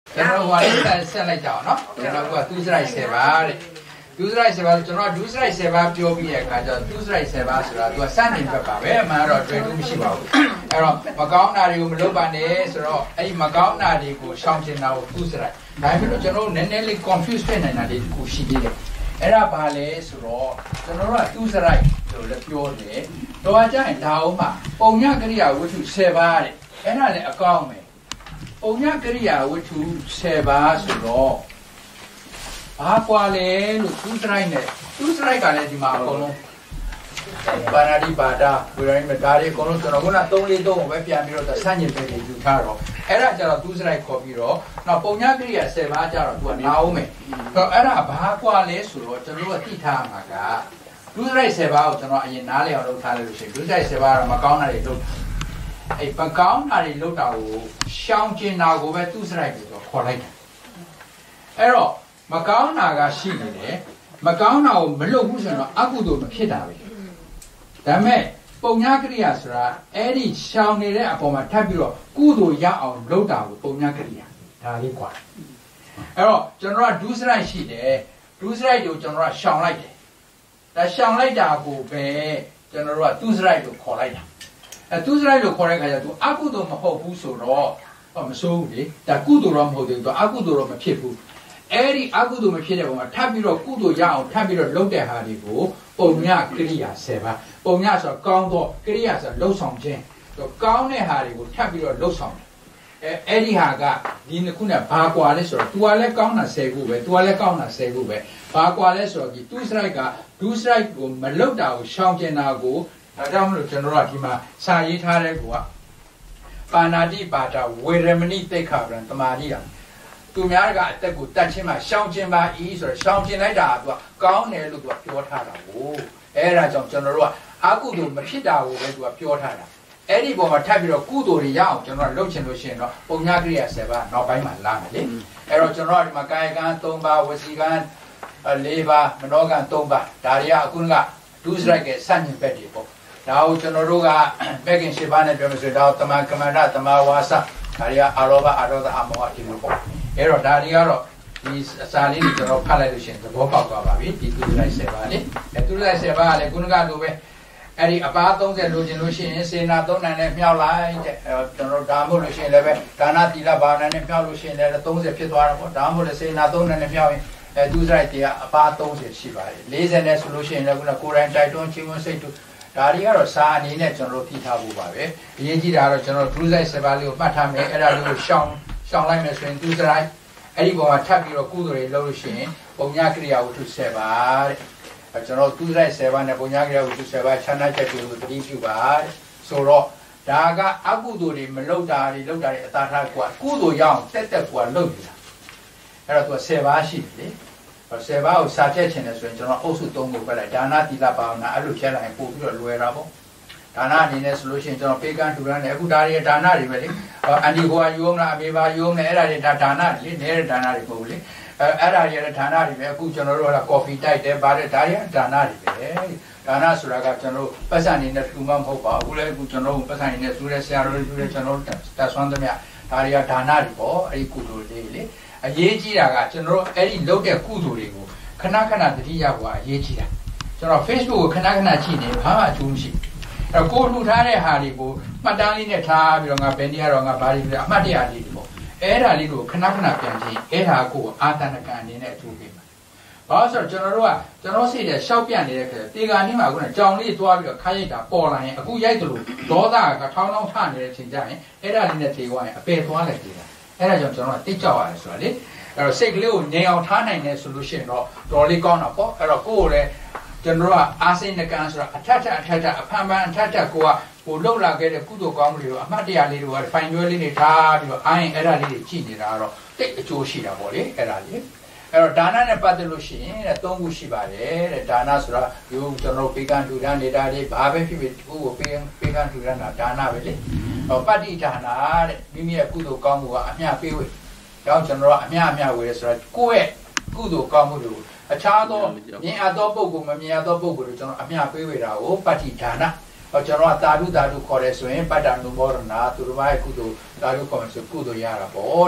ကျွန်တော်ကလည်းဆက်လိုက်ကြအောင်နော်ကျွန်တော်ကဒုစရိုက်7ပါတဲ့ဒုစရိုက်7ပါကျွန်တော်ဒုစရိုက်7ပါပြောပြီးတဲ့အခါကျတော့ဒုစရိုက်7ပါဆိုတာသူကစတင်ဘက်ပါပဲအမှန်တော့တွေ့လို့မရှိပါဘူးအဲ့တော့မကောင်းတာတွေကိုမလုပ်ပါနဲ့ဆိုတော့အဲ့ဒီမကောင်းတာတွေကိုရှောင်ကျဉ်တာကိုဒုစရိုက်ဒါပေမဲ့ကျွန်တော်နည်းနည်းလေး confuse ဖြစ်နေတာလေးကိုရှိသေးတယ်အဲ့ဒါဘာလဲဆိုတော့ကျွန်တော်ကဒုစရိုက်လို့လည်းပြောတယ်တော့ကြရင်ဒါအောင်မှပုံညကရိယာဝတ္ထု7ပါတဲ့အဲ့ဒါလည်းအကောင်းပဲပုံညကရိယာဝတ္ထု7ပါဆိုတော့ဘာကွာလဲလို့ဒုစရိုက်နဲ့ဒုစရိုက်ကလည်းဒီမှာအကုန်လုံးပါဏာတိပါဒဝိရိယမဒါတွေအကုန်လုံးကျွန်တော်က343ကိုပဲပြန်ပြီးတော့စัญญင်ပဲယူထားတော့အဲ့ဒါကျတော့ဒုစရိုက်ခေါ်ပြီးတော့နောက်ပုံညကရိယာ7ပါးကျတော့သူကနာအောင်မယ်အဲ့ဒါဘာကွာလဲဆိုတော့ကျွန်တော်ကသိထားမှာကဒုစရိုက်7ပါးကိုကျွန်တော်အရင်နားလည်အောင်လုပ်ထားလို့ရှိရင်ဒုစရိုက်7ပါးကတော့မကောင်းတာတွေလုပ်အဲ့မကောင်းတာတွေလုပ်တာကိုရှောင်ကျဉ်တာကိုပဲဒုစရိုက်ကိုခေါ်လိုက်တာအဲ့တော့မကောင်းတာကရှိနေတယ်မကောင်းတာကိုမလုပ်ဘူးဆိုတော့အကုသိုလ်မဖြစ်တာပဲဒါပေမဲ့ပုံညကရိယာဆိုတာအဲ့ဒီရှောင်နေတဲ့အပေါ်မှာထပ်ပြီးတော့ကုသိုလ်ရအောင်လုပ်တာကိုပုံညကရိယာဒါလေးกว่าအဲ့တော့ကျွန်တော်ကဒုစရိုက်ရှိတယ်ဒုစရိုက်ကိုကျွန်တော်ကရှောင်လိုက်တယ်ဒါရှောင်လိုက်တာကိုပဲကျွန်တော်တို့ကဒုစရိုက်ကိုခေါ်လိုက်တာဒုစရိုက်ကိုခေါ်တဲ့အခါကျတော့အကုသိုလ်မဟုတ်ဘူးဆိုတော့မဆိုးဘူးလေဒါကုသိုလ်တော့မဟုတ်သေးဘူးအကုသိုလ်တော့မဖြစ်ဘူးအဲ့ဒီအကုသိုလ်မဖြစ်တဲ့ပုံမှာထပ်ပြီးတော့ကုသိုလ်ရအောင်ထပ်ပြီးတော့လုပ်တဲ့ဟာတွေကိုပုံညကရိယာ7ပါပုံညဆိုတော့ကောင်းတော့ကရိယာဆိုလှုပ်ဆောင်ခြင်းကောင်းတဲ့ဟာတွေကိုထပ်ပြီးတော့လှုပ်ဆောင်တယ်အဲ့ဒီဟာကဒီနှစ်ခုနဲ့ဘာကွာလဲဆိုတော့ तू ကလည်းကောင်းတာ10ခုပဲ तू ကလည်းကောင်းတာ10ခုပဲဘာကွာလဲဆိုတော့ဒီဒုစရိုက်ကဒုစရိုက်ကိုမလှုပ်တာကိုရှောင်ကျင်တာကိုဒါကြောင့်မလို့ကျွန်တော်တို့ကဒီမှာစာရေးထားတဲ့ကောပါဏာတိပါဒဝေရမဏိသိက္ခာပဒံတမာတိတာသူများကအတက်ကိုတတ်ချင်းမှရှောင်ကျင်ပါ၏ဆိုတော့ရှောင်ကျင်လိုက်တာကသူကကောင်းတယ်လို့သူကပြောထားတာကိုအဲ့ဒါကြောင့်ကျွန်တော်တို့ကအကုသိုလ်မဖြစ်တာကိုပဲသူကပြောထားတာအဲ့ဒီပုံမှာထပ်ပြီးတော့ကုသိုလ်တွေရအောင်ကျွန်တော်လုပ်ချင်လို့ရှိရင်တော့ပုံညကရိယာ7ပါးနောက်ပိုင်းမှာလာမယ်လေအဲ့တော့ကျွန်တော်ဒီမှာကာယကံ3ပါးဝစီကံ4ပါးမနောကံ3ပါးဒါတွေကအခုကဒုစရိုက်ကစัญญင်ဘက်တွေပေါ့ဒါကိုကျွန်တော်တို့ကဘက်ကင်7ပါးနဲ့ပြောမယ်ဆိုတော့တမန်ကမန္တတမဝါစာဒါတွေကအာရောဘအာရောဒအမောအတိလို့ပေါ့အဲ့တော့ဒါတွေကတော့ဒီအစာလေးကိုကျွန်တော်ဖတ်လိုက်လို့ရှိရင်သဘောပေါက်သွားပါပြီဒီဒုစရိုက်7ပါးလေဒုစရိုက်7ပါးကလည်းခုနကလိုပဲအဲ့ဒီအပါ30လိုချင်လို့ရှိရင်စေနာ3နိုင်နဲ့မြောက်လိုက်တဲ့ကျွန်တော်ဒါမှမဟုတ်လို့ရှိရင်လည်းပဲဒါနတိလဘာနာနဲ့မြောက်လို့ရှိရင်လည်း30ဖြစ်သွားတာပေါ့ဒါမှမဟုတ်လည်းစေနာ3နိုင်နဲ့မြောက်ရင်ဒုစရိုက်တွေကအပါ30ရှိပါတယ်40နဲ့ဆိုလို့ရှိရင်လည်းခုနကိုယ်တိုင်တိုက်တွန်းချင်းဝန်းစိတ်တူဒါတွေကတော့စာအနေနဲ့ကျွန်တော်တို့သိထားဖို့ပါပဲအရေးကြီးတာကတော့ကျွန်တော်ဒုစရိုက်7ပါးလေးကိုမှတ်ထားမယ်အဲ့ဒါလေးကိုရှောင်လိုက်မယ်ဆိုရင်ဒုစရိုက်အဲ့ဒီပုံမှာထပ်ပြီးတော့ကုသိုလ်တွေလုပ်လို့ရှိရင်ပုံညကရိယာဝတ္ထု7ပါးတဲ့ကျွန်တော်ဒုစရိုက်7ပါးနဲ့ပုံညကရိယာဝတ္ထု7ပါးခြားနားချက်တွေကိုသတိပြုပါတဲ့ဆိုတော့ဒါကအကုသိုလ်တွေမလုပ်တာတွေလုပ်တာတွေအသာထားကွာကုသိုလ်ရအောင်တက်ကွာလုပ်နေတာအဲ့တော့သူက7ပါးရှိတယ်လေ7ပါးကိုစာချက်ချင်တယ်ဆိုရင်ကျွန်တော်အုပ်စု3ခုပဲလိုက်ဒါနသီလဘာဝနာအဲ့လိုဖြတ်လိုက်ရင်ပို့ပြီးတော့လွယ်တာပေါ့ဒါနအနေနဲ့ဆိုလို့ရှိရင်ကျွန်တော်ပေကံထူရမ်းတယ်အခုဒါတွေဒါနတွေပဲလေအန်ဒီကိုယူမလားအမေပါယူမလားအဲ့ဒါတွေဒါနတွေလေနေတဲ့ဒါနတွေပို့လေအဲ့ဒါတွေလည်းဒါနတွေပဲအခုကျွန်တော်တို့ကကော်ဖီတိုက်တယ်ဗါတဲ့ဒါတွေဒါနတွေပဲဒါနဆိုတာကကျွန်တော်တို့ပတ်စံနေနဲ့ထူမှမဟုတ်ပါဘူးလေအခုကျွန်တော်တို့ပတ်စံနေနဲ့ထူတဲ့ဆရာတော်တွေထူတဲ့ကျွန်တော်တို့တက်ဆွမ်းသမျှဒါတွေကဒါနတွေပေါ့အဲ့ဒီကုသိုလ်တွေလေအရေးကြီးတာကကျွန်တော်တို့အဲ့ဒီလုပ်တဲ့ကုသိုလ်တွေကိုခဏခဏသတိရဖို့အရေးကြီးတာကျွန်တော် Facebook ကိုခဏခဏကြည့်နေဘာမှအကျိုးမရှိအဲ့ကိုလှူထားတဲ့ဟာတွေကိုမှတ်တမ်းလေးနဲ့ထားပြီးတော့ငါဘယ်နည်းကတော့ငါဘာတွေလဲအမှတ်တရလေးတွေပေါ့အဲ့ဒါလေးကိုခဏခဏပြန်ကြည့်အဲ့ဒါကိုအာတဏကံအနေနဲ့အထူးပေးမှာဘာလို့ဆိုတော့ကျွန်တော်စိတ်ထဲရှောက်ပြန့်နေတဲ့ခါတေဂာနည်းမှာခုနကြောင်လေးသွားပြီးတော့ခိုင်းရိုက်တာပေါ်လာရင်အခုရိုက်တယ်လို့ဒေါသကထောင်းထောင်းထနေတဲ့အချိန်ကျရင်အဲ့ဒါလေးနဲ့ထေသွားရင်အပယ်သွားလိုက်သေးတာအဲ့ဒါကြောင့်ကျွန်တော်ကတိတ်ကြောက်ရတယ်ဆိုတာလေအဲ့တော့စိတ်ကလေးကိုငြိမ်အောင်ထားနိုင်တယ်ဆိုလို့ရှိရင်တော့တော်လေးကောင်းတာပေါ့အဲ့တော့ကိုယ်ကိုလည်းကျွန်တော်ကအာစိဏကံဆိုတာအထက်အဖန်ဖန်အထက်ကိုကဟိုလှုပ်လာခဲ့တဲ့ကုသိုလ်ကောင်းမှုတွေကိုအမှတ်တရလေးတွေကဖိုင်ကျွဲလေးတွေထားပြီးတော့အိုင်းအဲ့ဒါလေးတွေကြည့်နေတာကတော့တိတ်အကျိုးရှိတာပေါ့လေအဲ့ဒါလေးအဲ့တော့ဒါနနဲ့ပတ်သက်လို့ရှိရင်တဲ့3ခုရှိပါတယ်တဲ့ဒါနဆိုတာယူကျွန်တော်ပေကံထူထမ်းနေတာလေးဘာပဲဖြစ်ဖြစ်သူ့ကိုပေကံထူထမ်းတာဒါနပဲလေဟောပတ္တိဒါနတဲ့မိမိရဲ့ကုသိုလ်ကောင်းမှုကအမျှပေးဝေကြောင့်ကျွန်တော်ကအမျှဝေရဲဆိုတာကိုယ့်ရဲ့ကုသိုလ်ကောင်းမှုတွေကိုအခြားသောမြင်အပ်သောပုဂ္ဂိုလ်မမြင်အပ်သောပုဂ္ဂိုလ်တွေကျွန်တော်အမျှပေးဝေတာကိုပတ္တိဒါနဟောကျွန်တော်ကသာဓုခေါ်တယ်ဆိုရင်ပတ္တနုမောရဏသူတို့ရဲ့ကုသိုလ်သာဓုခေါ်မယ်ဆိုကုသိုလ်ရတာပေါ့တဲ့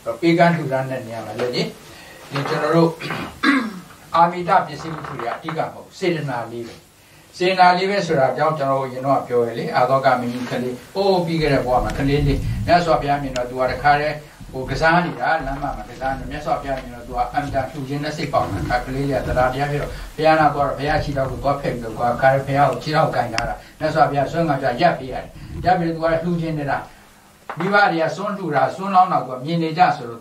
Pagan to run and Yamaladi, the general Amida Pisimuria, Tigamo, Sedena living. Sedena living, sir, I don't know, you know, purely, Adogami, Kali, oh, bigger woman, Kalili, Nasopiamino, do a carrier. Kazani, Lama, Kazan, Mesopiano, do I'm down to Genesis, Capilia, the Radia, Piana, or Piachi, go peg, go Carapia, Chino Gangara, Nasopia, Songa, Yapi, Yapi, do a huge in the Vivaria, Son Dura, Son Lona, Mini Jasso,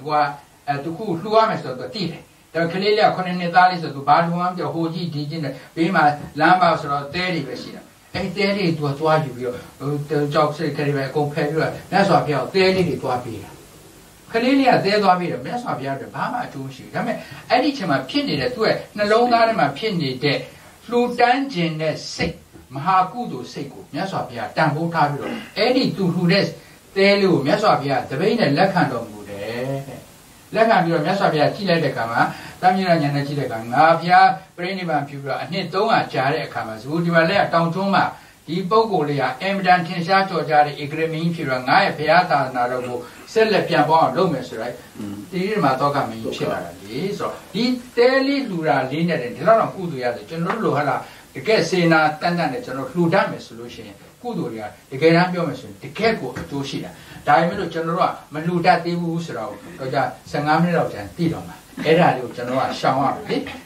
to cool Fluames of the teeth. The Calelia Conetalis to Baduam, the Hoji, Digin, Bima, Lambas, or Terry Vesina. A daily to a twaju, the job secretary compared to Nasopia, daily to appear. Calelia, they go be the mess of your Bama to she. I mean, any time I pinned it to it, no longer my pinned it, flew dungeon sick, Mahakudo Seku, Mesopia, Tambo Tablo, any two who rest, they live Mesopia, the vein and Lacando Bude. Lacando Mesopia, Chile de Cama, Tamina and Chile Ganga, Brainy Vampura, and Nitoma, Jare Camas, would you let down Toma? The Bogolia, Emdan Tinsato Jari, Igremin, Piranga, Piata, Narabo, Selepian, Lomas, right? The Matoka means so. The daily Lura, Lina, and Tiran Kuduya, the General Luhala, the Kesena, Tandan, the General Ludame solution, Kuduya, the Gerambio mission, the Keko, Toshia, Diamond General, Maluda de Usra, Sangamino, and Tidoma. Era General Shawan,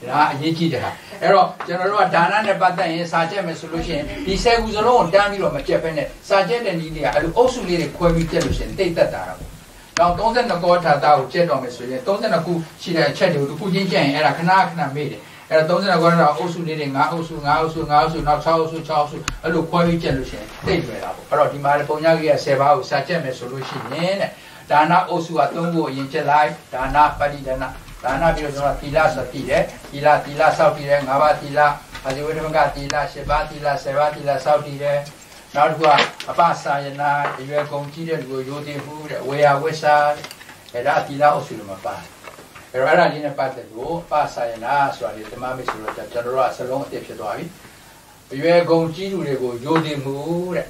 Yikida. Ero General Dana Bata Sajem solution. He said, who's alone, Damiro, Japan, Sajem and India, I also need a query television, take that down. Now, don't send the Gota Dow, Jet on Mr. Don't send a coup, she had chatted to put in Jane, and I cannot made it. And don't send a Gota also needing also, not Charles, a look query television, take it up. Or the Mariponia, Seva, Sajem solution. Dana also a tongo in July, Dana Padidana. Dana Tila Satire, Tila Sautire, Navatila, Azugatila, Shebatila, Sevatila Sautire, Nardua, Apasayana, you are considered with Yodi food, where we are, and Atila Osulumapa. Erara Lina Patago, Pasayana, so the Mammy General Salon Tipshadoy. You are going to Yodi mood,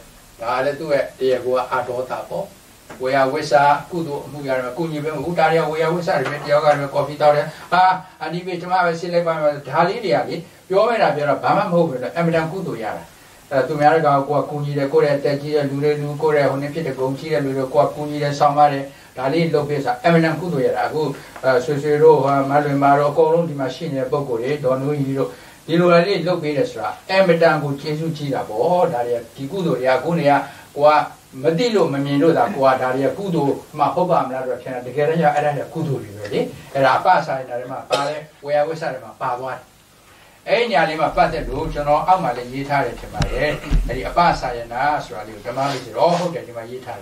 Nada they go Adotapo. We are with a good Mugaria, we are with a coffee daughter. And if it's my select by Halilia, you are a Bama over the Emidan Kuduya. To America, Kuni, the Korea, Taji, Lulu, Korea, Honipit, the Gonchi, and Kuni, and Samari, Dali Lopez, Emidan Kuduya, who Susiro, Maro, Colon, the machine, Bogore, don't know you. You know, I did look at Esra, Emidan Guchisu Chila, Daria, Kikudo, Yagunia, Madilo Mamino da Guadaria Kudu, Mahobam, the Gerania, and Kudu, really, and Apasa in Arima Pale, where we said about Pawan. Any Alima Pate Lucian or Amali Yitari to my head, and the Apasa and Asra, the Malis, all getting my Yitari.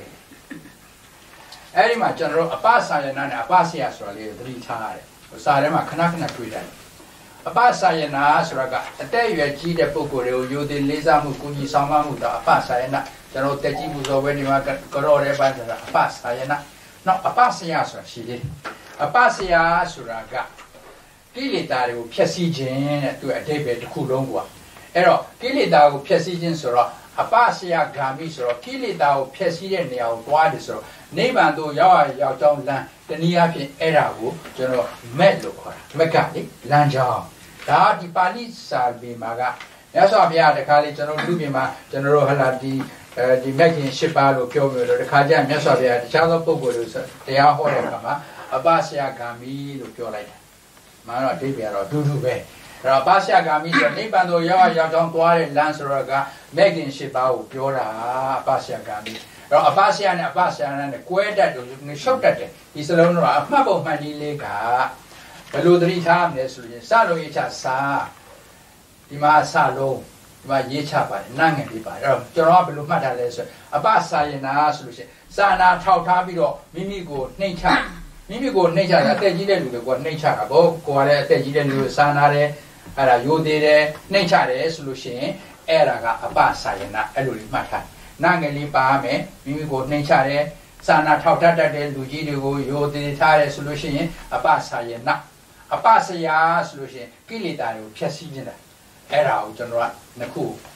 Arima General Apasa and Apasi Asra, 3 times, Sarema Kanakana Kudan. Apasa and Asraga, a day you had cheated Pokoro, you did Liza Mukuni Samamuda, Apasa and General Tejibu already Corore by the Apasayana. Not Apasiasra, she did. Apasia Suraga. Gilitaru Piasijin to a debate Kulongua. Ero, Gilitau Piasijin Sura, Apasia Gamisro, Gilitau Piasijin, Wadisro, Nebando Yawa Yauton Land, the Niapi Eragu, General Medlo, Mecanic, Lanjao. Da di Palisa Bimaga. That's why we are the college General Lubima, General Haladi. The making Shipalo Kyogo, the Kajan Mesavia, the Chalo Pogos, they are Horama, Abasia Gami, the Piola, Mano Tibia or Dudube. Abasia Gami, the Nibando Yawa Don Tuare, Lansaraga, making Shipao, Piola, Abasia Gami. Abasia and Abasia and the Quetta, the shot at it. He's alone, a map of Manilega. The Ludri Times, Salo Ichasa, Dima Salo. My Yichapa, Nangan, Jorablu Matales, Abasayana solution. Sana Tautabido, Mimigo, nature. Mimigo, nature, a Tejidu, what nature above, Korea, Tejidu, Sanare, Ara Yudere, nature solution, Eraga, Abasayana, Eluli Mata. Nangali Bame, Mimigo, nature, Sana Tautata de Lujidu, Yoditare solution, Abasayana. Abasaya solution, Kilitaru, Piasina. Era General Naku,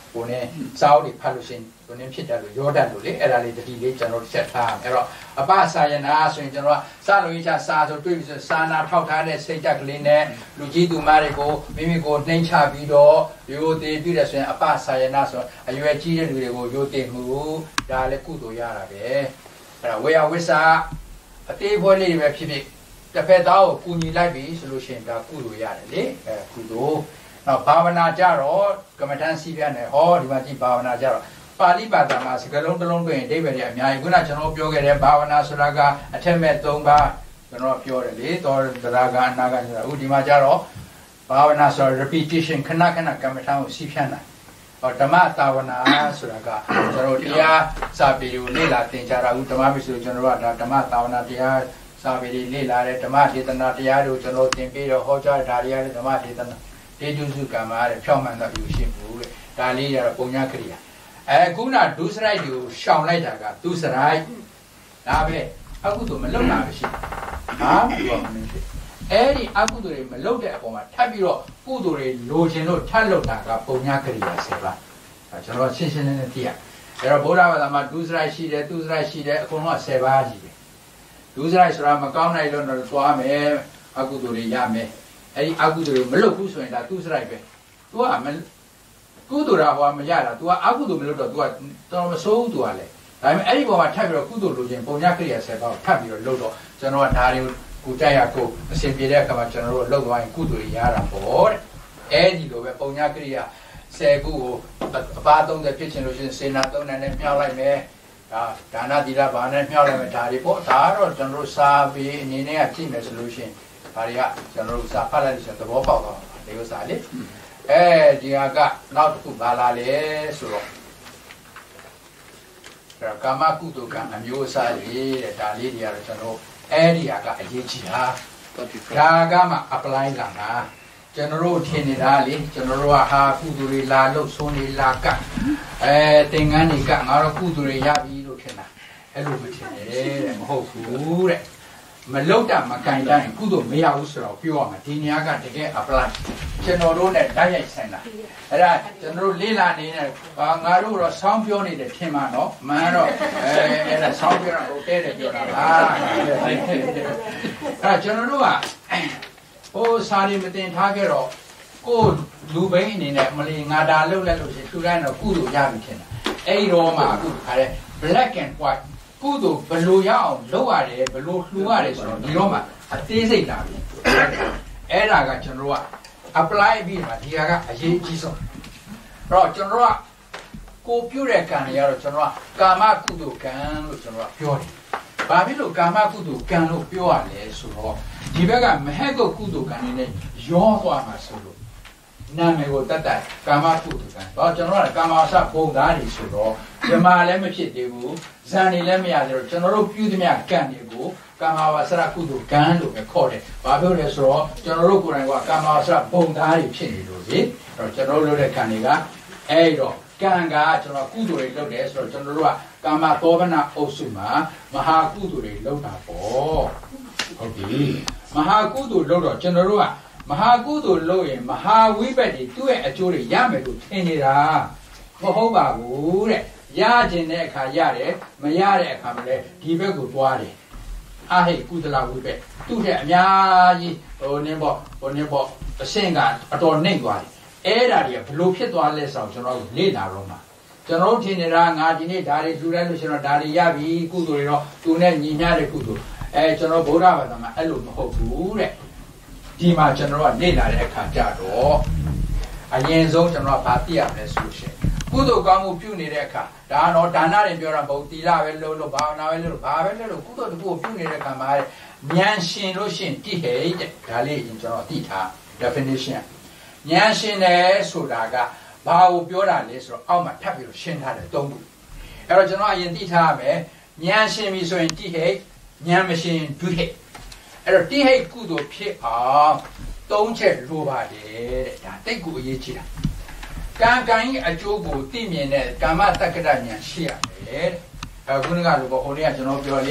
ကိုနဲ့စားအုပ်တွေဖတ်လို့ရှင်ကိုနဲ့ဖြစ်တယ်လို့ရောတတ်လို့လေအဲ့ဒါလေးတတိလေးကျွန်တော်ချက်ထားအဲ့တော့အပစာယနာဆိုရင်ကျွန်တော်ကစလို့ရချစာဆိုတွေ့ပြီဆိုစာနာထောက်ထားတဲ့စိတ်ဓာတ်ကလေးနဲ့လူကြီးသူမတွေကိုမိမိကိုနှိမ်ချပြီးတော့ရိုသေပြည့်တယ်ဆိုရင်အပစာယနာဆိုအရွယ်ကြီးတဲ့လူတွေကိုရိုသေမှုဒါလည်းကုသိုလ်ရတာပဲအဲ့ဒါဝေယဝိစာအသေးဖွဲလေးတွေပဲဖြစ်ဖြစ်တစ်ဖက်သားကိုကူညီလိုက်ပြီဆိုလို့ရှိရင်ဒါကုသိုလ်ရတယ်လေအဲ့ကုသိုလ်နောက်ဘာဝနာကြတော့ကမ္မဋ္ဌာန်းစီးပြနေဟောဒီမှာကြည့်ဘာဝနာကြတော့ပါဠိဘာသာမှာစကားလုံးတစ်လုံးတွင်အဓိပ္ပာယ်တွေအများကြီးခုနကျွန်တော်ပြောခဲ့တဲ့ဘာဝနာဆိုတာကအထက်မဲ့၃ပါးကျွန်တော်ပြောတယ်လေသောတရားကအနာကဆိုတာအခုဒီမှာကြတော့ဘာဝနာဆို repetition ခဏခဏကမ္မဋ္ဌာန်းကိုစီးဖြန့်တာဟောဓမ္မတာဝနာဆိုတာကကျွန်တော်တရားစာပေကိုလေ့လာသင်ကြားတာအခုဓမ္မမဆိုကျွန်တော်ကဒါဓမ္မတာဝနာတရားစာပေတွေလေ့လာတဲ့ဓမ္မဒေသနာတရားတို့ကျွန်တော်သင်ပြီးတော့ဟောကြားဒါတွေရတယ်ဓမ္မဒေသနာဒေတုစုကံမှာတဲ့ဖြောင်းမှန်တော့ယူရှိဘူးတဲ့ဒါလေးရတော့ပုံညာခရိယာခုနဒုစရိုက်ကိုရှောင်လိုက်တာကဒုစရိုက်ဒါပဲအကုသိုလ်မလုပ်တာပဲရှိဟာပြောမှမဖြစ်အဲ့ဒီအကုသိုလ်တွေမလုပ်တဲ့အပေါ်မှာထပ်ပြီးတော့ကုသိုလ်တွေလိုချင်လို့ထပ်လုပ်တာကပုံညာခရိယာ10ပါးကျွန်တော်ရှင်းရှင်းလင်းလင်းသိရအဲ့တော့ဗုဒ္ဓဘာသာမှာဒုစရိုက်ရှိတယ်ဒုစရိုက်ရှိတယ်အကုန်လုံး10ပါးရှိတယ်ဒုစရိုက်ဆိုတာမကောင်းနိုင်လို့တော့သွားမယ်အကုသိုလ်တွေရမယ်အဲ့ဒီအကုသိုလ်တွေမလုပ်ဘူးဆိုရင်ဒါဒုစရိုက်ပဲ तू ကကုသိုလ်ရာဟောမရတာ तू ကအကုသိုလ်မလုပ်တော့ तू ကတော်မစိုးဘူး तू ကလည်းဒါပေမဲ့အဲ့ဒီပေါ်မှာထပ်ပြီးတော့ကုသိုလ်လိုချင်ပုံညာခရိယာ10ပါးကိုထပ်ပြီးတော့လုပ်တော့ကျွန်တော်ကဒါတွေကိုတိုက်ရကိုအစဉ်ပြေတဲ့အခါမှာကျွန်တော်တို့လှုပ်သွားရင်ကုသိုလ်ရတာပေါ့တဲ့အဲ့ဒီလိုပဲပုံညာခရိယာ10ခုကိုအပါ30ဖြစ်ချင်လို့ရှိရင်စေနာ3နဲ့မြောက်လိုက်မယ်ဒါနသီလဘာနဲ့မြောက်လိုက်မယ်ဒါတွေပေါ့ဒါကတော့ကျွန်တော်တို့စာပေအနေနဲ့ကကြည့်မယ်ဆိုလို့ရှိရင်ဒါတွေကကျွန်တော်တို့စာဖတ်လိုက်လို့ဆိုသဘောပေါက်သွားမှာဒီဥစ္စာလေဒီဟာကနောက်တစ်ခုဘာလာလဲဆိုတော့ကာမကုသိုလ်ကအမျိုးအစားလေးတဲ့ဒါလေးတွေကတော့ကျွန်တော်အဲ့ဒီဟာကအရေးကြီးတာဒါကမှ apply လာတာကျွန်တော်တို့ထင်နေတာလေကျွန်တော်တို့ကဟာကုသိုလ်တွေလာလို့ဆုံးနေလာကသင်္ကန်းတွေကငါတို့ကုသိုလ်တွေရပြီလို့ထင်တာအဲ့လိုမထင်နဲ့တဲ့မဟုတ်ဘူးတဲ့မလောက်တာမကန်တိုင်းကုသိုလ်မရဘူးဆိုတော့ပြောရမှာဒီနေရာကတကယ် apply ကျွန်တော်တို့ ਨੇ တိုက်ရိုက်ဆိုင်တာအဲ့ဒါကျွန်တော်တို့လေ့လာနေတဲ့ငါတို့တော့ဆောင်းပြောနေတယ်ထင်မှာနော်မှန်တော့အဲ့ဒါဆောင်းပြောတာဟိုတဲတယ်ပြောတာဟာအဲ့ကျွန်တော်တို့ကဟိုစာရီမတင်ထားခဲ့တော့ကိုလူဘိန်းအနေနဲ့မလီငါဒါလှုပ်လိုက်လို့ရှိရင်သူတိုင်းတော့ကုသိုလ်ရပြီထင်တာအဲ့တော့မှအခုခါတဲ့ black and white ကုသိုလ်ဘလို့ရအောင်လုပ်ရတယ်ဘလို့လှူရတယ်ဆိုတော့ဒီတော့မှအသေးစိတ်လာပြီအဲ့ဒါကကျွန်တော်က apply ပြီးမှဒီဟာကအရေးကြီးဆုံးအဲ့တော့ကျွန်တော်ကကိုပြုတဲ့ကံတွေကတော့ကျွန်တော်ကကာမကုသိုလ်ကံလို့ကျွန်တော်ကပြောတယ်ဘာဖြစ်လို့ကာမကုသိုလ်ကံလို့ပြောရလဲဆိုတော့ဒီဘက်ကမဟက်ကုကုသိုလ်ကံနေနဲ့ရောသွားမှာဆိုလို့နာမည်ကိုတတ်တတ်ကာမကုသိုလ်ကံတော့ကျွန်တော်ကကာမဝါစပုံသားတွေဆိုတော့ဓမ္မလည်းမဖြစ်သေးဘူးဇန်နေလည်းမရသေးတော့ကျွန်တော်တို့ပြုသမျှကံတွေကိုကာမဝါစရကုသိုလ်ကံလို့ပဲခေါ်တယ်ဘာဖြစ်လဲဆိုတော့ကျွန်တော်တို့ကိုယ်တိုင်ကကာမဝါစပုံသားတွေဖြစ်နေလို့လေအဲ့တော့ကျွန်တော်တို့လုပ်တဲ့ကံတွေကအဲ့တော့ကံကကျွန်တော်ကုသိုလ်တွေလုပ်တယ်ဆိုတော့ကျွန်တော်တို့ကကာမသောဘနာအုပ်စုမှာမဟာကုသိုလ်တွေလုပ်တာပေါ့ဟုတ်ပြီမဟာကုသိုလ်လုပ်တော့ကျွန်တော်တို့ကမဟာကုသိုလ်လုပ်ရင်မဟာဝိဘတ်တွေသူ့ရဲ့အကျိုးတွေရမယ်လို့ထင်နေတာမဟုတ်ပါဘူးတဲ့ရခြင်းတဲ့အခါရတယ်မရတဲ့အခါမှာလည်းဒီဘက်ကိုတွားတယ်အဟိကုသလဝိဘတ်သူ့ရဲ့အများကြီးဟိုနေပေါ့အဆင့်ကအတော်နှိမ့်သွားတယ်အဲ့ဒါတွေကဘလို့ဖြစ်သွားလဲဆိုတော့ကျွန်တော်လေ့လာတော့မှာကျွန်တော်ထင်နေတာငါဒီနေ့ဓာရီလှူလိုက်လို့ရှိရင်တော့ဓာရီရပြီကုသိုလ်တွေတော့သူနဲ့ညီမျှတဲ့ကုသိုလ်ကျွန်တော်ဗုဒ္ဓဘာသာမှာအဲ့လိုမဟုတ်ဘူးတဲ့ဒီမှာကျွန်တော်ကလေ့လာတဲ့အခါကျတော့အရင်ဆုံးကျွန်တော်ကဗာသိရမယ်ဆိုရှင်ကုသိုလ်ကောင်းမှုပြုနေတဲ့အခါဒါတော့ဒါနတွေပြောတာမဟုတ်သီလပဲလို့ဘာဝနာပဲလို့ဘာပဲလို့ကုသိုလ်တခုကိုပြုနေတဲ့အခါမှာဉာဏ်ရှင်လို့ရှင်တိဟဲ့တဲ့ဒါလေးရင်ကျွန်တော်သိထား definition ဉာဏ်ရှင်တယ်ဆိုတာကဘာကိုပြောတာလဲဆိုတော့အောက်မှာထပ်ပြီးတော့ရှင်းထားတယ်၃ခုအဲ့တော့ကျွန်တော်အရင်သိထားရမယ်ဉာဏ်ရှင်ပြီဆိုရင်တိဟဲ့ဉာဏ်မရှင်ဒုဟဲ့အဲ့တော့တိဟဲ့ကုသိုလ်ဖြစ်အောင်၃ချက်လိုပါတယ်တဲ့ဒါတိတ်ကိုအရေးကြီးတာကံကံကြီးအကျိုးကိုသိမြင်တဲ့ကာမတက္ကဋဉာဏ်ရှိရမယ်တဲ့အခုနကလိုပေါ့ဟိုနေ့ကကျွန်တော်ပြောလေ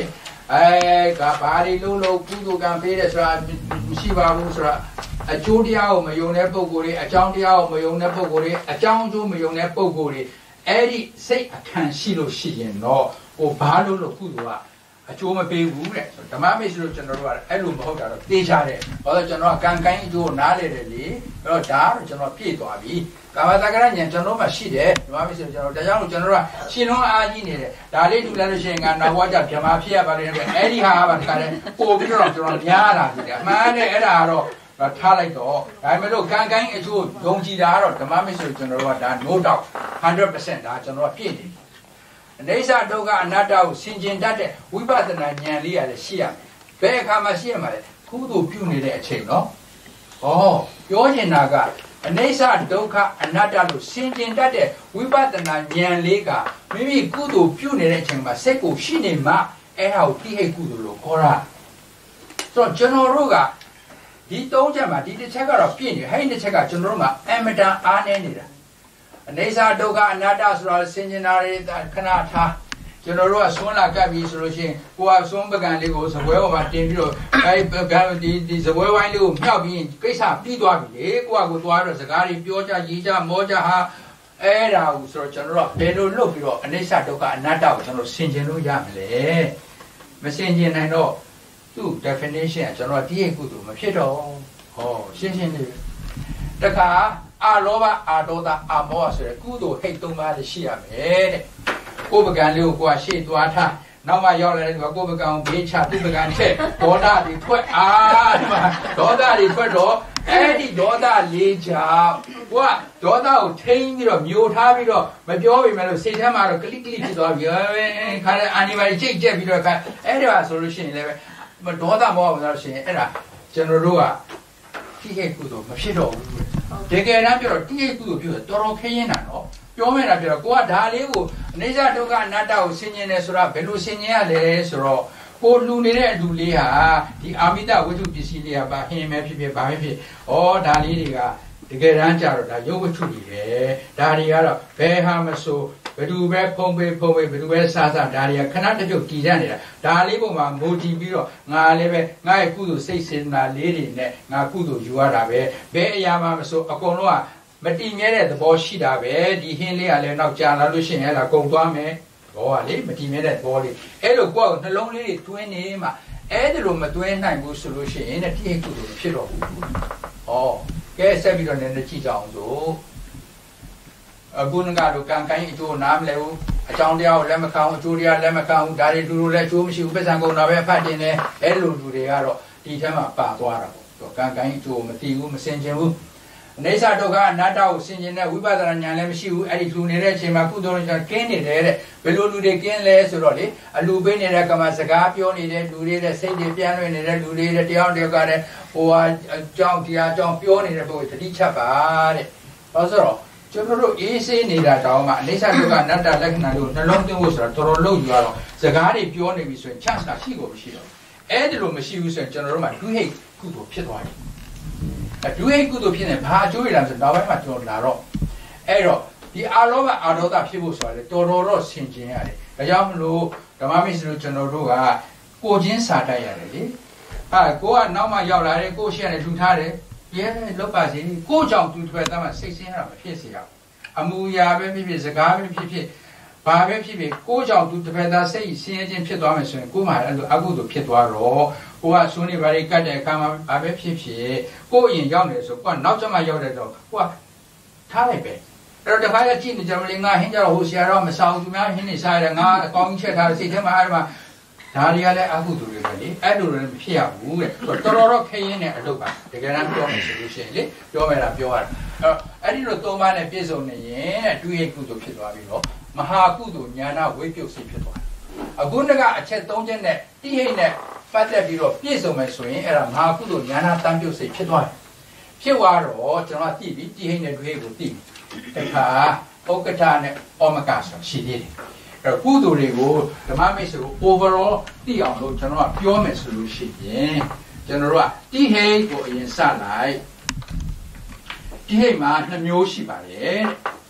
ဘာတွေလို့ကုသိုလ်ကံပေးတယ်ဆိုတာမရှိပါဘူးဆိုတာအကျိုးတရားကိုမယုံတဲ့ပုဂ္ဂိုလ်တွေအကြောင်းတရားကိုမယုံတဲ့ပုဂ္ဂိုလ်တွေအကြောင်းအကျိုးမယုံတဲ့ပုဂ္ဂိုလ်တွေအဲ့ဒီစိတ်အခန့်ရှိလို့ရှိရင်တော့ဟိုဘာလို့ကုသိုလ်ကအကျိုးမပေးဘူးတဲ့ဓမ္မမိတ်ဆွေတို့ကျွန်တော်တို့ကအဲ့လိုမဟုတ်တာတော့သိချတယ်ဘာလို့ကျွန်တော်ကကံကိုင်းအကျိုးနားလေတယ်လေအဲ့တော့ဒါတော့ကျွန်တော်ပြည့်သွားပြီကာမတက္ကရဉာဏ်ကျွန်တော်မှရှိတယ်ဓမ္မမိတ်ဆွေကျွန်တော်ဒါကြောင့်ကျွန်တော်တို့ကရှင်လုံးအားကြီးနေတယ်ဒါလေးတူလိုက်လို့ရှိရင်ကနောက်ဘဝကျဗြဟ္မာဖြစ်ရပါတယ်အဲ့ဒီဟာပါတခါလဲပို့ပြီးတော့ကျွန်တော်များလာပြီအမှန်နဲ့အဲ့ဒါတော့ထားလိုက်တော့ဒါပေမဲ့လို့ကံကိုင်းအကျိုးယုံကြည်တာကတော့ဓမ္မမိတ်ဆွေကျွန်တော်တို့ကဒါ no doubt 100% ဒါကျွန်တော်ပြည့်နေတယ်အနေစာဒုက္ခအနတ္တကိုဆင်ခြင်တတ်တဲ့ဝိပဿနာဉာဏ်လေးရလည်းရှိရမယ်ဘယ်အခါမှရှိရမှာလဲကုသိုလ်ပြုနေတဲ့အချိန်နော်ဟောပြောချင်တာကအနေစာဒုက္ခအနတ္တလို့ဆင်ခြင်တတ်တဲ့ဝိပဿနာဉာဏ်လေးကမိမိကုသိုလ်ပြုနေတဲ့အချိန်မှာစိတ်ကိုရှိနေမှအဲ့ဟာကိုတိဟိတ်ကုသိုလ်လို့ခေါ်တာဆိုတော့ကျွန်တော်တို့ကဒီသုံးချက်မှာဒီတစ်ချက်ကတော့ပြည့်နေဟဲ့ဒီတစ်ချက်ကကျွန်တော်တို့မှာအမတန်အားနည်းနေတာအနေစာဒုက္ခအနတ္တဆိုတာဆင်ခြင်တာတွေခဏထားကျွန်တော်တို့ကဆွမ်းလာကပ်ပြီးဆိုလို့ရှိရင်ကိုကဆွမ်းပကံလေးကိုစပွဲပေါ်မှာတင်ပြီးတော့ဒီစပွဲဝိုင်းလေးကိုမြောက်ပြီးကိစ္စပြီးသွားပြီလေကိုကသွားတော့စကားတွေပြောကြရေးကြမောကြဟာအဲ့ဒါကိုဆိုတော့ကျွန်တော်တို့ကဘယ်လိုလုပ်ပြီးတော့အနေစာဒုက္ခအနတ္တကိုကျွန်တော်ဆင်ခြင်လို့ရမလဲမဆင်ခြင်နိုင်တော့သူ့ definition ကကျွန်တော်တိရိတ်ကုသိုလ်မဖြစ်တော့ဟောရှင်းလေးတခါအာလောဘအာဒေါသအာမောဟဆိုရယ်ကုသိုလ်ဟိတ်သုံးပါးရှိရမယ်တဲ့ကိုယ်ပကံလေးကိုကိုယ်ကရှေ့သွားထားနောက်မှရောက်လာတဲ့ကိုယ်ပကံကိုဘေးချသူ့ပကံချက်ဒေါသတွေထွက်ဒီမှာဒေါသတွေထွက်တော့အဲ့ဒီဒေါသလေးကြောင့်ကိုကဒေါသကိုထိန်းပြီးတော့မျိုးထားပြီးတော့မပြောပေမဲ့လို့စိတ်ထဲမှာတော့ကလိကလိဖြစ်သွားပြီခါတဲ့အန်နီမာတွေချိတ်ကျက်ပြီးတော့အဲ့ဒါဆိုလို့ရှိရင်လည်းဒေါသမောဟဆိုလို့ရှိရင်အဲ့ဒါကျွန်တော်တို့ကတိကျကုသိုလ်မဖြစ်တော့ဘူးတကယ်တမ်းပြောတော့တိကျကုသိုလ်ပြောတော်တော်ခရင်တာနော်ပြောမဲ့တာပြောတော့ကိုကဒါလေးကိုအနေစာဒုက္ခအနတ္တကိုဆင်ញင်တယ်ဆိုတာဘယ်လိုဆင်ញင်ရလဲဆိုတော့ကိုလှူနေတဲ့အလူလေးဟာဒီအာမိတဝိသုပစ္စည်းလေးကဘာဟင်းမဲဖြစ်ဖြစ်ဘာပဲဖြစ်ဩဒါလေးတွေကတကယ်တမ်းကျတော့ဒါရုပ်ဝတ္ထုတွေပဲဒါတွေကတော့ဘယ်ဟာမဆိုဘယ်သူပဲဖုံးပေးဘယ်သူပဲစားဒါတွေကခဏတပြုတ်တည်ရနေတာဒါလေးပုံမှာငိုကြည့်ပြီးတော့ငါလည်းပဲငါရဲ့ကုသိုလ်စိတ်စေတနာလေးတွေနဲ့ငါကုသိုလ်ယူရတာပဲဘယ်အရာမှမဆိုအကုန်လုံးကမတည်မြဲတဲ့သဘောရှိတာပဲဒီဟင်းလေးကလည်းနောက်ကြာလာလို့ရှိရင်အဲ့ဒါကုန်သွားမယ်ဘောကလေမတည်မြဲတဲ့သဘောလေးအဲ့လိုကိုယ့်ကိုနှလုံးလေးတွေတွင်းနေမှအဲ့ဒါလိုမတွင်းနိုင်ဘူးဆိုလို့ရှိရင်တိကျကုသိုလ်ဖြစ်တော့ဘူးဟောကဲဆက်ပြီးတော့နည်းနည်းကြည့်ကြအောင်ဆိုအခုနကတော့ကံကိုင်းအကျိုးနားမလဲဘူးအကြောင်းတရားကိုလက်မခံဘူးအကျိုးတရားလက်မခံဘူးဒါတွေလူလိုလည်းအကျိုးမရှိဘူးပတ်စံကုန်တာပဲဖတ်တင်တယ်အဲ့လိုလူတွေကတော့ဒီထဲမှာပါသွားတာပေါ့ကံကိုင်းအကျိုးမသိဘူးမစင်ကျင်ဘူးအနေစာဒုက္ခအနတ္တကိုဆင်ခြင်တဲ့ဝိပဿနာဉာဏ်လည်းမရှိဘူးအဲ့ဒီလူနေတဲ့အချိန်မှာကုသိုလ်ကင်းနေတယ်တဲ့ဘယ်လိုလူတွေကင်းလဲဆိုတော့လေအလူပေးနေတဲ့ကမှစကားပြောနေတဲ့လူတွေတဲ့စိတ်တွေပြန်လွင်နေတဲ့လူတွေတဲ့တရားတွေကတဲ့ဟိုဟာအကြောင်းတရားအကြောင်းပြောနေတဲ့ပုဂ္ဂိုလ်တတိချက်ပါတဲ့ဘာလို့ဆိုတော့ကျွန်တော်တို့အေးဆေးနေတာတောင်မှအနေစာဒုက္ခအနတ္တလက္ခဏာတို့နှလုံးသွင်းဖို့ဆိုတော့တော်တော်လုံးယူရတော့စကားတွေပြောနေပြီဆိုရင် chance ကရှိကိုမရှိတော့အဲ့ဒီလိုမရှိဘူးဆိုရင်ကျွန်တော်တို့မှဒုဟိတ်ကုသိုလ်ဖြစ်သွားတယ်ဒုဟိတ်ကုသိုလ်ဖြစ်နေဘာအကျိုးရလာဆိုနောက်ပိုင်းမှာကျွန်တော်လာတော့အဲ့တော့ဒီအာလောဘအာဒေါသဖြစ်ဖို့ဆိုတာလေတော်တော်ဆင်ခြင်ရတယ်ဒါကြောင့်မလို့ဓမ္မမိတ်ဆွေတို့ကျွန်တော်တို့ကကိုချင်းစာတတ်ရတယ်လေကိုကနောက်မှရောက်လာတယ်ကိုရှေ့နဲ့ထူထားတယ်ရဲလောက်ပါစေကိုကြောင့်သူထွက်သားမှစိတ်ဆင်းရတာမဖြစ်စေရဘူးအမူအရာပဲဖြစ်ဖြစ်စကားပဲဖြစ်ဖြစ်ဘာပဲဖြစ်ဖြစ်ကိုကြောင့်သူတစ်ဖက်သားစိတ်ဆင်းရဲခြင်းဖြစ်သွားမယ်ဆိုရင်ကိုမှအဲ့လိုအကုသိုလ်ဖြစ်သွားတော့ကိုကဆွနေပါလေကတ်တဲ့အခါမှာဘာပဲဖြစ်ဖြစ်ကိုအရင်ရောက်နေဆိုကိုကနောက်ကျမှရောက်တဲ့တော့ကိုကထားလိုက်ပဲအဲ့တော့တစ်ခါကျကြည့်နေကြမလို့ငါဟင်းကြတော့ဟိုဆရာတော်မဆောင်သူများဟင်းနေစားရတယ်ငါအကောင်းကြီးချက်ထားစိတ်ထဲမှာအဲ့မှာဒါတွေကလည်းအကုသိုလ်တွေပဲလေအဲ့လိုလည်းမဖြစ်ရဘူးတဲ့တော်တော်ခရင်နဲ့အလုပ်ပါတကယ်တမ်းပြောမယ်ဆိုလို့ရှိရင်လေပြောမယ်လားပြောရတာအဲ့ဒီလိုသုံးပါးနဲ့ပြည့်စုံနေရင်ဒုဟိတ်ကုသိုလ်ဖြစ်သွားပြီးတော့မဟာကုသိုလ်ဉာဏဝိပ္ပုစိဖြစ်သွားတယ်အခုတကအချက်၃ချက်နဲ့တိဟိတ်နဲ့ပတ်သက်ပြီးတော့ပြည့်စုံမယ်ဆိုရင်အဲ့ဒါမဟာကုသိုလ်ဉာဏတန်ပြုတ်စိဖြစ်သွားတယ်ဖြစ်သွားတော့ကျွန်တော်သိပြီတိဟိတ်နဲ့ဒုဟိတ်ကိုသိပြီတခါဥက္ကဋ္ဌနဲ့ဩမကဆိုရှိသေးတယ်အဲ့ကုသိုလ်တွေကိုဓမ္မမိတ်ဆွေ overall သိအောင်လို့ကျွန်တော်ကပြောမယ်ဆိုလို့ရှိရင်ကျွန်တော်တို့ကတိဟိတ်ကိုအရင်စလိုက်တိဟိတ်မှာ2မျိုးရှိပါတယ်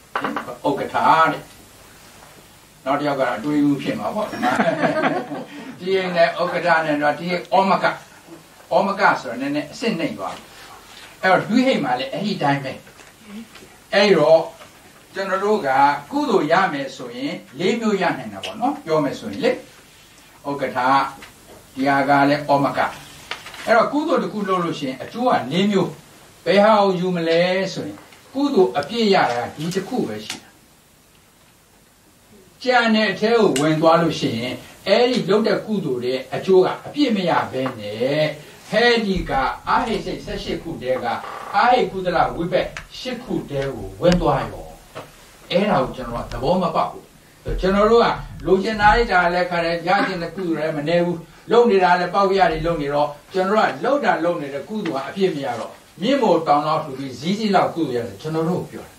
ဥက္ကဋ္ဌတဲ့နောက်တစ်ယောက်ကအတွေးဦးဖြစ်မှာပေါ့ဒီနဲ့ဥက္ကဋ္ဌနဲ့တော့ဒီဩမကဆိုတော့နည်းနည်းအစစ်နှိမ့်သွားအဲ့တော့ဒွိဟိတ်မှာလည်းအဲ့ဒီတိုင်းပဲအဲ့တော့ကျွန်တော်တို့ကကုသိုလ်ရမယ်ဆိုရင်၄မျိုးရနိုင်တာပေါ့နော်ပြောမယ်ဆိုရင်လေဥက္ကဋ္ဌဒီဟာကလည်းဩမကအဲ့တော့ကုသိုလ်တစ်ခုလုပ်လို့ရှိရင်အကျိုးက၄မျိုးဘယ်ဟာကိုယူမလဲဆိုရင်ကုသိုလ်အပြည့်ရတာဒီတစ်ခုပဲရှိတာကြံတဲ့အထဲကိုဝင်သွားလို့ရှိရင်အဲ့ဒီလုပ်တဲ့ကုသိုလ်ရဲ့အကျိုးကအပြည့်မရဘဲနဲ့ဟဲဒီကအာဟိစိတ်18ခုတည်းကအာဟိကုသလဝိပက်10ခုတည်းကိုဝင်သွားရောအဲ့ဒါကိုကျွန်တော်ကသဘောမပေါက်ဘူးကျွန်တော်တို့ကလိုချင်တာလေးဒါလည်းခါတယ်ရကျင်တဲ့ကုသိုလ်လည်းမနေဘူးလုံနေတာလည်းပေါက်ရတယ်လုံနေတော့ကျွန်တော်ကလုံတာလုံနေတဲ့ကုသိုလ်ကအပြည့်မရတော့မြင့်မို့တောင်းတော့လှူပြီးဇီးစီလောက်ကုသိုလ်ရတယ်ကျွန်တော်တို့ပြော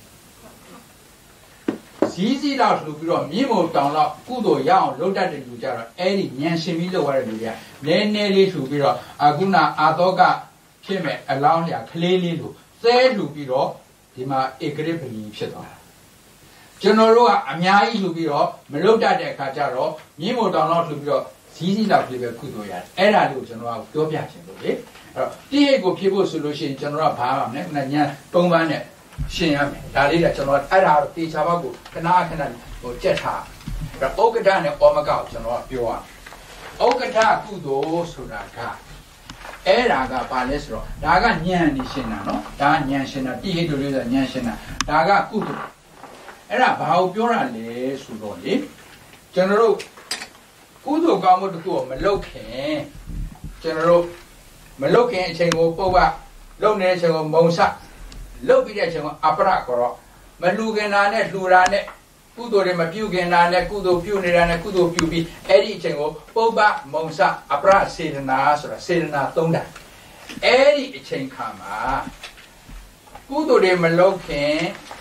တယ်ဇီးစီလောက်လှူပြီးတော့မြင့်မို့တောင်းတော့ကုသိုလ်ရအောင်လုပ်တတ်တဲ့လူကြတော့အဲ့ဒီဉာဏ်ရှင်ပြီးလုပ်ရတဲ့လူတွေကနည်းနည်းလေးလှူပြီးတော့အခုနအာသောကဖြစ်မဲ့အလောင်းလျာကလေးလေးလို့သဲလှူပြီးတော့ဒီမှာဧကရပလီဖြစ်သွားတာကျွန်တော်တို့ကအများကြီးလှူပြီးတော့မလုပ်တတ်တဲ့အခါကျတော့မြင့်မို့တောင်းတော့လှူပြီးတော့ဇီးစီလောက်လေးပဲကုသိုလ်ရတယ်အဲ့ဒါလို့ကျွန်တော်ကပြောပြချင်လို့လေအဲ့တော့တိဟိတ်ကိုဖြည့်ဖို့ဆိုလို့ရှိရင်ကျွန်တော်ကဘာမှမလဲခုနညာ၃ပန်းနဲ့ရှင်းရမယ်ဒါလေးကကျွန်တော်အဲ့ဒါတော့တေချာဘောက်ကိုခဏဟိုကြက်ထားအဲ့တော့ဥက္ကဋ္ဌနဲ့ဩမကကိုကျွန်တော်ကပြောရဥက္ကဋ္ဌကုသိုလ်ဆိုတာကအဲ့ဒါကဘာလဲဆိုတော့ဒါကညံနေရှင်းတာနော်ဒါညံရှင်းတာတိဟိတ်တို့လေးဆိုညံရှင်းတာဒါကကုသိုလ်အဲ့ဒါဘာကိုပြောတာလဲဆိုတော့လေကျွန်တော်တို့ကုသိုလ်ကောင်းမှုတစ်ခုကိုမလုပ်ခင်ကျွန်တော်တို့မလုတ်ခင်အချိန်ကိုပုတ်ကလုံနေတဲ့အချိန်ကိုမုံဆလုတ်ပြီးတဲ့အချိန်ကိုအပရကောတော့မလှူခင်တာနဲ့လှူတာနဲ့ကုသိုလ်တွေမပြုခင်တာနဲ့ကုသိုလ်ပြုနေတာနဲ့ကုသိုလ်ပြုပြီးအဲ့ဒီအချိန်ကိုပုတ်ပမုံဆအပရစေတနာဆိုတာစေတနာ၃တာအဲ့ဒီအချိန်ခါမှာကုသိုလ်တွေမလုတ်ခင်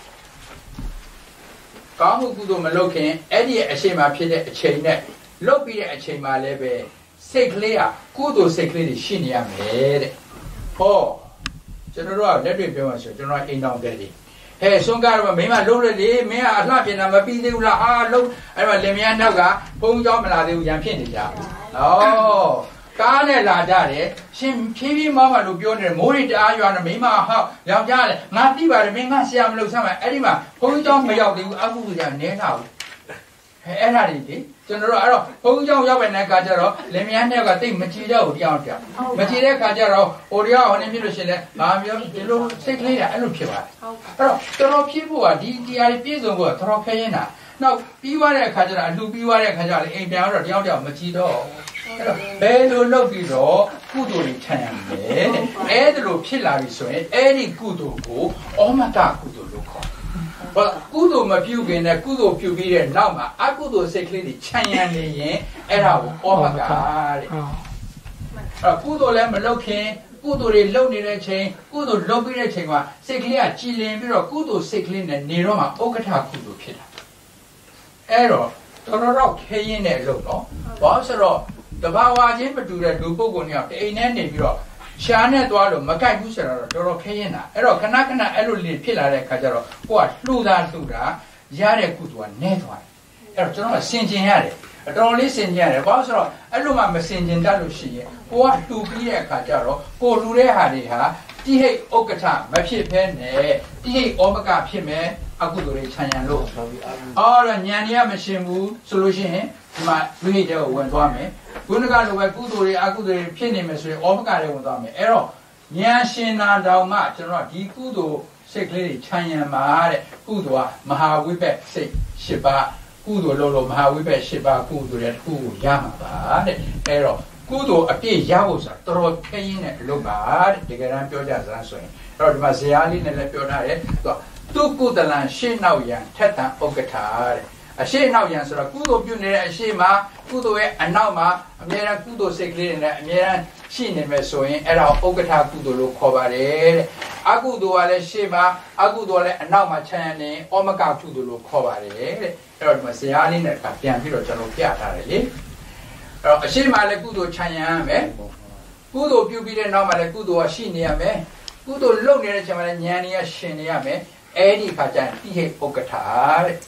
ကောင်းမှုကုသိုလ်မလုတ်ခင်အဲ့ဒီအချိန်မှာဖြစ်တဲ့အချိန်နဲ့လုတ်ပြီးတဲ့အချိန်မှာလည်းပဲစိတ်ကလေးကကုသိုလ်စိတ်ကလေးတွေရှိနေရမယ်တဲ့ဟောကျွန်တော်တို့ကလက်တွေ့ပြောမှဆိုကျွန်တော်အိမ်တော်တဲ့လေဟဲ့ဆွမ်းကားတော့မင်းမလုံးလေလေမင်းကအလှပြင်တာမပြီးသေးဘူးလားဟာလုံးအဲ့တော့လင်မယားနောက်ကဘုံကြောင်းမလာသေးဘူးရန်ဖြစ်နေကြဩကားနဲ့လာကြတယ်ရှင်ဖြည်းဖြည်းမမလို့ပြောနေတယ်မိုးရီတအားရွာနေမိမဟောက်ယောက်ျားလေငါတိပါတယ်မင်းငါဆရာမလို့ဆက်မှာအဲ့ဒီမှာဘုံကြောင်းမရောက်သေးဘူးအကုသိုလ်ကနည်းလာဘူးအဲ့ဒါတွေလေကျွန်တော်တို့အဲ့တော့ဘုံကြောင်းရောက်တဲ့အခါကျတော့လင်မယားနှစ်ယောက်ကတိတ်မကြည်တော့ဘူးတရားတရားမကြည်တဲ့အခါကျတော့ဟိုတရားဟိုနေဖြစ်လို့ရှင်လဲဘာမျိုးဒီလိုစိတ်ကလေးကအဲ့လိုဖြစ်သွားတယ်အဲ့တော့တော်တော်ဖြစ်ဖို့ကဒီတရားတွေပြည့်စုံဖို့ကတော်တော်ခဲရင်တာနောက်ပြီးသွားတဲ့အခါကျတော့အလှပြီးသွားတဲ့အခါကျတော့အိမ်ပြန်တော့တရားတရားမကြည်တော့အဲ့တော့ဘယ်လိုလုပ်ပြီးတော့ကုသိုလ်တွေခြံရမလဲတဲ့အဲ့ဒါလိုဖြစ်လာပြီဆိုရင်အဲ့ဒီကုသိုလ်ကိုဩမတကုသိုလ်လို့ခေါ်ဘာကုသိုလ်မပြုခင်နဲ့ကုသိုလ်ပြုပြီးတဲ့နောက်မှာအကုသိုလ်စိတ်ကလေးတွေခြံရံနေရင်အဲ့ဒါကိုဩမကတဲ့အဲ့ကုသိုလ်လည်းမလုပ်ခင်ကုသိုလ်တွေလုပ်နေတဲ့အချိန်ကုသိုလ်လုပ်ပြီးတဲ့အချိန်မှာစိတ်ကလေးကကြည်လင်ပြီးတော့ကုသိုလ်စိတ်ကလေးနဲ့နေတော့မှဥက္ကဋ္ဌကုသိုလ်ဖြစ်တာအဲ့တော့တော်တော်ခဲရင်တဲ့အလုပ်တော့ဘာလို့ဆိုတော့တဘာဝချင်းမတူတဲ့လူပုဂ္ဂိုလ်တွေကအိမ်ထဲနေပြီးတော့ရှားနဲ့သွားလို့မကြိုက်ဘူးဆိုတော့တော်တော်ခဲရင်တာအဲ့တော့ခဏခဏအဲ့လိုလေးဖြစ်လာတဲ့အခါကျတော့ကိုကလှူတာရတဲ့ကုသိုလ်ကနည်းသွားတယ်အဲ့တော့ကျွန်တော်ကစင်ကျင်ရတယ်အတော်လေးစင်ကျင်ရတယ်ဘာလို့ဆိုတော့အဲ့လိုမှမစင်ကျင်တတ်လို့ရှိရင်ကိုကလှူပြီးတဲ့အခါကျတော့ကိုလှူတဲ့ဟာတွေဟာတိဟိတ်ဥက္ကဋ္ဌမဖြစ်ဖဲနဲ့တိဟိတ်ဩမကဖြစ်မယ်အကုသိုလ်တွေခြံရံလို့အော်တော့ဉာဏ်ကြီးမရှင်ဘူးဆိုလို့ရှိရင်ဒီမှာဝိဟိတ်တဲ့ကိုဝင်သွားမယ်ဘုန်းကလိုပဲကုသိုလ်တွေအကုသိုလ်တွေဖြစ်နေမယ်ဆိုရင်ဩမကတွေဝင်သွားမယ်အဲ့တော့ဉာဏ်ရှင်နာတော်မှကျွန်တော်ဒီကုသိုလ်စိတ်ကလေးတွေခြံရံမှာတဲ့ကုသိုလ်ကမဟာဝိပက်စိတ်၈ပါးကုသိုလ်လို့မဟာဝိပက်၈ပါးကုသိုလ်ရဲ့တစ်ခုကိုရမှာပါတဲ့အဲ့တော့ကုသိုလ်အပြည့်ရဖို့ဆိုတာတော်တော်ခဲရင်းတဲ့အလုပ်ပါတဲ့တကယ်တမ်းပြောကြစမ်းဆိုရင်အဲ့တော့ဒီမှာဇရာလေးနဲ့လည်းပြောထားတယ်သူကုသလံရှေ့နောက်ရန်ထက်တန်ဥက္ကဋ္ဌတဲ့အရှိနောက်ရန်ဆိုတော့ကုသိုလ်ပြုနေတဲ့အရှိမှာကုသိုလ်ရဲ့အနောက်မှာအမြဲတမ်းကုသိုလ်စိတ်ကလေးနဲ့အမြဲတမ်းရှိနေမယ်ဆိုရင်အဲ့ဒါဥက္ကဋ္ဌကုသိုလ်လို့ခေါ်ပါတယ်တဲ့အကုသိုလ်ကလည်းရှေ့မှာအကုသိုလ်ကလည်းအနောက်မှာခြံရံနေဩမကကုသိုလ်လို့ခေါ်ပါတယ်တဲ့အဲ့တော့ဒီမှာဇရာလေးနဲ့ပြန်ပြီးတော့ကျွန်တော်ပြထားတယ်လေအဲ့တော့အရှိမှာလည်းကုသိုလ်ခြံရံရမယ်ကုသိုလ်ပြုပြီးတဲ့နောက်မှာလည်းကုသိုလ်ကရှိနေရမယ်ကုသိုလ်လုပ်နေတဲ့ချိန်မှာလည်းဉာဏ်ကြီးရှင်နေရမယ်အဲ့ဒီခါကျရင်တိဟိတ်ဥက္ကဋ္ဌတဲ့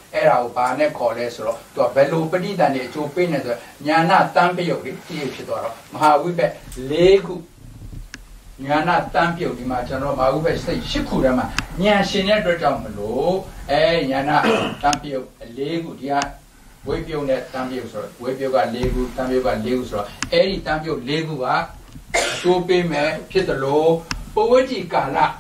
era o pane cole solo tu bello pedita ne tu pene nyana tampio di pitoro ma wibe legu nyana tampio di ma chano ma wibe sei shikura ma nya shin ne twa jaw mlo nyana tampio legu dia webio ne tampio so webio ga legu tampio ga legu so eri tampio legu ga tu pe me pitolo powati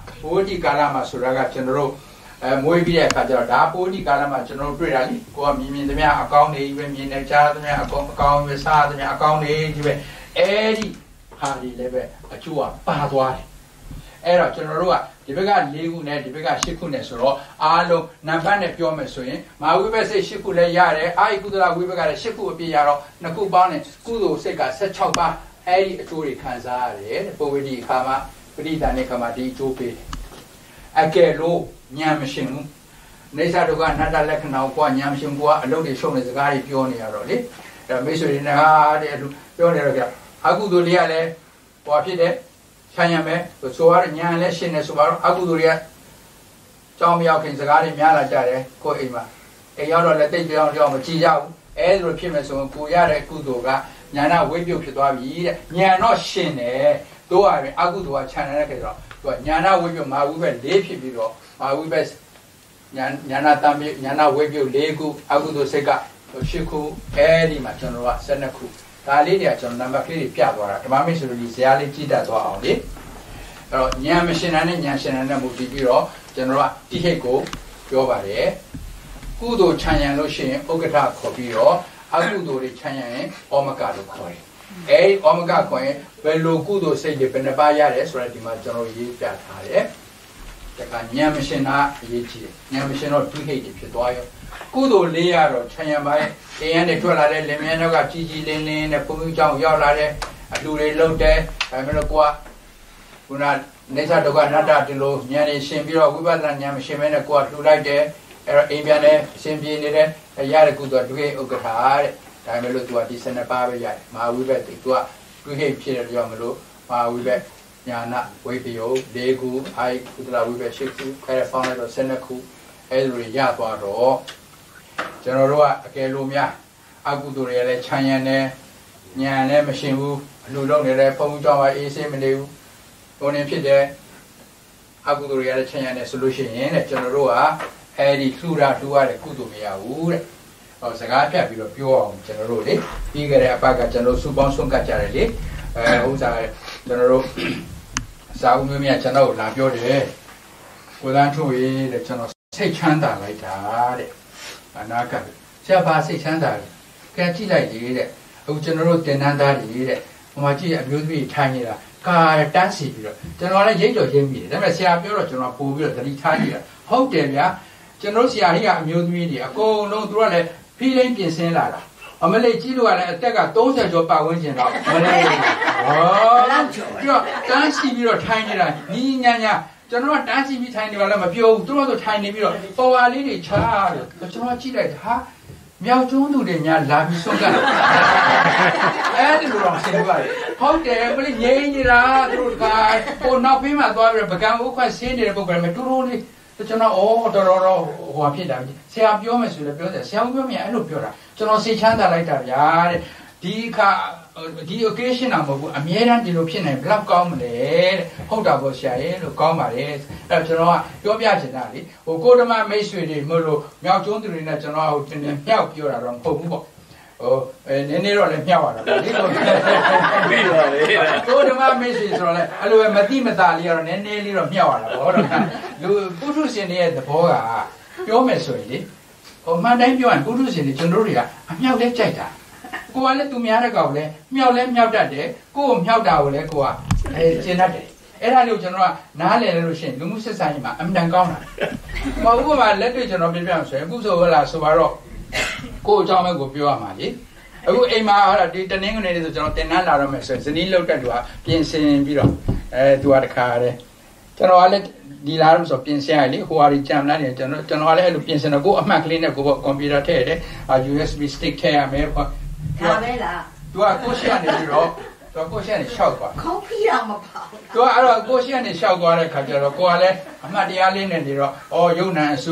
kala ma sura ga chanoမွေးပြီးတဲ့အခါကျတော့ဒါပိုးဒီကာလမှာကျွန်တော်တွေ့တာလीကိုကမြင်သမျှအကောင်းတွေပဲမြင်နေကြားသမျှအကောင်းပဲစားသမျှအကောင်းတွေကြီးပဲအဲ့ဒီဟာဒီလည်းပဲအကျိုးကပါသွားတယ်အဲ့တော့ကျွန်တော်တို့ကဒီဘက်က၄ခုနဲ့ဒီဘက်က၈ခုနဲ့ဆိုတော့အားလုံးနံပါတ်နဲ့ပြောမယ်ဆိုရင်မာဝိဘက်စိတ်၈ခုလည်းရတယ်အာယကုသလဝိဘက်ကလည်း၈ခုအပြည့်ရတော့နှစ်ခုပေါင်းနဲ့ကုသိုလ်စိတ်က16ပါးအဲ့ဒီအကျိုးတွေခံစားရတယ်တဲ့ပုံဝိဒီအခါမှာပရိသတ်နဲ့ခါမှာဒီအကျိုးပေးအကယ်လို့ညံမရှိဘူးနေစာတို့ကနတ္တလက္ခဏာကိုညံမရှိဘူးကအလုပ်တွေရှုံနေစကားတွေပြောနေရတော့လေအဲ့မိတ်ဆွေတွေနဲ့ဟာတဲ့ပြောနေတော့ကြအကုသိုလ်တွေကလည်းဟောဖြစ်တဲ့ခြံရမယ်ဆိုရညံလည်းရှင်းနေဆိုတော့အကုသိုလ်တွေကကြောင်းမရောက်ခင်စကားတွေများလာကြတယ်ကိုယ်အိမ်မှာအိမ်ရောက်တော့လည်းတိတ်ပြောင်းမကြည့်ကြဘူးအဲ့လိုဖြစ်မယ်ဆိုရင်ကိုရတဲ့ကုသိုလ်ကညာနာဝိပယုတ်ဖြစ်သွားပြီတဲ့ညာတော့ရှင်းတယ်တို့ရရင်အကုသိုလ်ကခြံနေတဲ့ခေတ်တော့သူကညာနာဝိပယုတ်မာဝိပဲ၄ဖြစ်ပြီးတော့မာဝိပဲညာနာတမ်းပြီးညာနာဝိပယုတ်၄ခုအကုသိုလ်စိတ်က၈ခုအဲဒီမှာကျွန်တော်က12ခုဒါလေးတွေကကျွန်တော်နံပါတ်ကလေးတွေပြသွားတာဓမ္မမိတ်ဆွေတို့ဒီဇာတ်လေးကြည့်တတ်သွားအောင်လေအဲ့တော့ညာမရှင်တာနဲ့ညာရှင်တာနဲ့မူတည်ပြီးတော့ကျွန်တော်ကတိဟိတ်ကိုပြောပါတယ်ကုသိုလ်ခြံရံလို့ရှိရင်ဥက္ကဋ္ဌခေါ်ပြီးတော့အကုသိုလ်တွေခြံရံရင်ဩမကလို့ခေါ်တယ်အဲဒီဩမကခေါ်ရင်ဘယ်လိုကုသိုလ်စိတ်တွေဘယ်နှပါရတယ်ဆိုတော့ဒီမှာကျွန်တော်ရေးပြထားတယ်ဒါကဉာဏ်မရှင်တာအရေးကြီးတယ်ဉာဏ်မရှင်တော့ဒုဟိတ်တွေဖြစ်သွားရောကုသိုလ်၄ရတော့ခြံရံပိုင်းတရားနဲ့ထွက်လာတဲ့လင်မယားတို့ကကြီးကြီးလင်းလင်းနဲ့ဘုံကြီးကြောင့်ရောက်လာတဲ့အလူတွေလှုပ်တယ်ဒါပေမဲ့လို့ကိုကခုနနေစာဒုက္ခအနတ္တဒီလိုဉာဏ်နဲ့ရှင်ပြီးတော့ဝိပဿနာဉာဏ်မရှင်မဲနဲ့ကိုကလှူလိုက်တယ်အဲ့တော့အိမ်ပြန်နဲ့အရှင်ပြေနေတဲ့ရတဲ့ကုသိုလ်ဒုဟိတ်ဥက္ကဋ္ဌတဲ့ဒါပေမဲ့လို့သူကဒီ12ပါးပဲရတယ်မဟာဝိဘက်သူကဒုဟိတ်ဖြစ်တယ်ပြောမလို့မဟာဝိဘက်ညာနာဝိပယုတ်၄ခုအာယကုသလဝိဘက်၈ခုခဲရပေါင်းလိုက်တော့12ခုအဲ့လိုရသွားတော့ကျွန်တော်တို့ကအကယ်လို့များအကုသိုလ်တွေလည်းခြံရံနေညာလည်းမရှင်ဘူးအလူလုံးနေတဲ့ဖုံးကြောင်းပါအေးဆေးမနေဘူးဘုံနေဖြစ်တယ်အကုသိုလ်တွေလည်းခြံရံနေဆိုလို့ရှိရင်တဲ့ကျွန်တော်တို့ကအဲ့ဒီထူရထူရတဲ့ကုသိုလ်မရဘူးတဲ့ဟောစကားပြပြီးတော့ပြောအောင်ကျွန်တော်တို့လေပြီးကြတဲ့အပတ်ကကျွန်တော်စုပေါင်းဆုံးကတ်ကြတယ်လေဥစ္စာကျွန်တော်တို့စာအုပ်မျိုးများကျွန်တော်လာပြောတယ်ကိုသန်းထွေတဲ့ကျွန်တော်စိတ်ချမ်းသာလိုက်တာတဲ့အနာကဆရာပါစိတ်ချမ်းသာတယ်ကဲကြည့်လိုက်လေတဲ့အခုကျွန်တော်တို့တင်နန်းသားတွေတဲ့ဟိုမှာကြည့်အမျိုးသမီးထိုင်နေတာကာတန်းစီပြီးတော့ကျွန်တော်လည်းရိတ်တော်ရင်းမိတယ်ဒါပေမဲ့ဆရာပြောတော့ကျွန်တော်ပို့ပြီးတော့သတိထားကြည့်တာဟုတ်တယ်ဗျာကျွန်တော်ဆရာကြီးကအမျိုးသမီးတွေအကုန်လုံးသူကလည်းဖိလိမ့်ပြင်ဆင်လာတာအမလေးကြီးလို့ကလည်းအသက်က30ကျော်ပတ်ဝန်းကျင်တော့မလေးဟောပြီးတော့တန်းစီပြီးတော့ထိုင်နေတာညီညာညာကျွန်တော်ကတန်းစီပြီးထိုင်နေပါလားမပြောဘူးသူတို့ဆိုထိုင်နေပြီးတော့ပေါ်ပါလေးတွေချားတယ်ကျွန်တော်ကြည့်လိုက်ဟာမြောက်ကျွန်းသူတွေများလာပြီးဆုံးကအဲ့ဒီလိုတော့ဆင်ပါတယ်ဟုတ်တယ်မလေးငြိမ်းနေတာသူတို့ကကိုနောက်ဖေးမှာသွားပြီးတော့ပကံဥခွက်ဆင်းနေတဲ့ပုံကလည်းတူတူလေးကျွန်တော်တော်ဟိုဖြစ်တာဆရာပြောမယ်ဆိုလည်းပြောတယ်ဆရာပြောမြင်အဲ့လိုပြောတာကျွန်တော်စိတ်ချမ်းသာလိုက်တာဗျာတဲ့ဒီခါဒီ occasion မှာမဟုတ်ဘူးအမြဲတမ်းဒီလိုဖြစ်နေဘယ်လောက်ကောင်းမလဲတဲ့ဟုတ်တာပေါ့ဆရာရဲ့လို့ကောင်းပါတယ်အဲ့ကျွန်တော်ကပြောပြချင်တာလေဟိုကိုဓမ္မမိတ်ဆွေတွေမလို့မြောက်ကျွန်းသူတွေနဲ့ကျွန်တော်ဟိုတင်မြောက်ပြောတာတော့မဟုတ်ဘူးပေါ့ဟိုနည်းနည်းတော့လည်းမြောက်ရတာပေါ့ဒီလိုပြီးပါလေကိုဓမ္မမိတ်ဆွေဆိုတော့လေအဲ့လိုပဲမတိမတာလေးကတော့နည်းနည်းလေးတော့မြောက်ရတာပေါ့တော့လူပုထုရှင်တွေရဲ့သဘောကပြောမယ်ဆိုရင်လေဟိုမှန်တိုင်းပြောရင်ပုထုရှင်တွေကျွန်တော်တို့တွေကအမြောက်လဲကြိုက်တာကိုကလည်းသူများတဲ့ကောင်လည်းမြောက်လဲမြောက်တတ်တယ်ကိုကိုမြောက်တာကိုလည်းကိုကကျင်တတ်တယ်အဲ့ဒါလေးကိုကျွန်တော်ကနားလည်လို့ရှိရင်လူမှုဆက်ဆံရေးမှာအမှန်တန်ကောင်းတာမဟုတ်ဘူးမှာလက်တွေ့ကျွန်တော်ပြပြဆိုရင်အခုဆိုဟလာဆိုတော့ကိုအကြောင်းပဲကိုပြောရမှာလေအခုအိမ်မှာဟောဒီတနင်္ဂနွေနေ့ဆိုကျွန်တော်တင်နန်းလာတော့မယ်ဆိုရင်ဇနီးလောက်တက်သူကပြင်ဆင်ပြီးတော့သူကတခါတယ်ကျွန်တော်ကလည်းဒီလာလို့ဆိုပြင်ဆင်ရလေဟိုဟာကြီးကြံလာတယ်ကျွန်တော်ကလည်းအဲ့လိုပြင်ဆင်တော့ကိုအမှတ်ကလေးနဲ့ကိုကွန်ပျူတာထည့်ရတယ် USB stick ထည့်ရမယ်ပေါ့ဒါပဲလားသူကကိုရှိကနေပြီးတော့သူကကိုရှိကနေရှောက်သွားခေါင်းဖိရမပါဘူးသူကအဲ့တော့ကိုရှိကနေရှောက်သွားတဲ့ခါကျတော့ကိုကလည်းအမှတ်တရားလေးနဲ့နေတော့ယုံနံအစု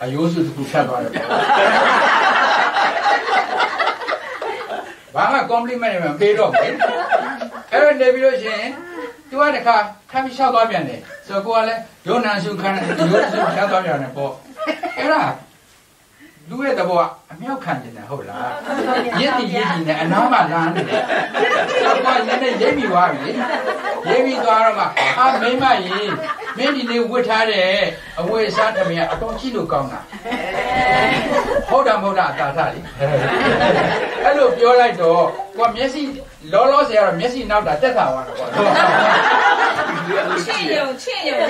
အယိုးစုတစ်ခုဖြတ်သွားတယ်ဘာမှ compliment မပေးတော့ဘူးအဲ့တော့နေပြီးလို့ရှိရင်သူကတခါခမ်းပြီးရှောက်သွားပြန်တယ်ဆိုတော့ကိုကလည်းရုံနာစုခမ်းရုံစုဖြတ်သွားပြန်တယ်ပေါ့အဲ့ဒါလူရဲ့တဘောအမြောက်ခံနေတယ်ဟုတ်လားရစ်တီနဲ့အနားမှာလာနေတယ်ဆိုတော့နည်းနည်းရိပ်ပြီးသွားပြီရိပ်ပြီးသွားတော့မှအာမင်းမကြီးမင်းဒီလေးဝတ်ထားတဲ့အဝတ်အစားတမန်အတော်ကြီးလို့ကောင်းတာဟုတ်တာမဟုတ်တာအသာထလေအဲ့လိုပြောလိုက်တော့ကိုမျက်စိလောလောဆယ်ကတော့မျက်စိနောက်တာတက်တာသွားတော့ချစ်ရုံကြအဲ့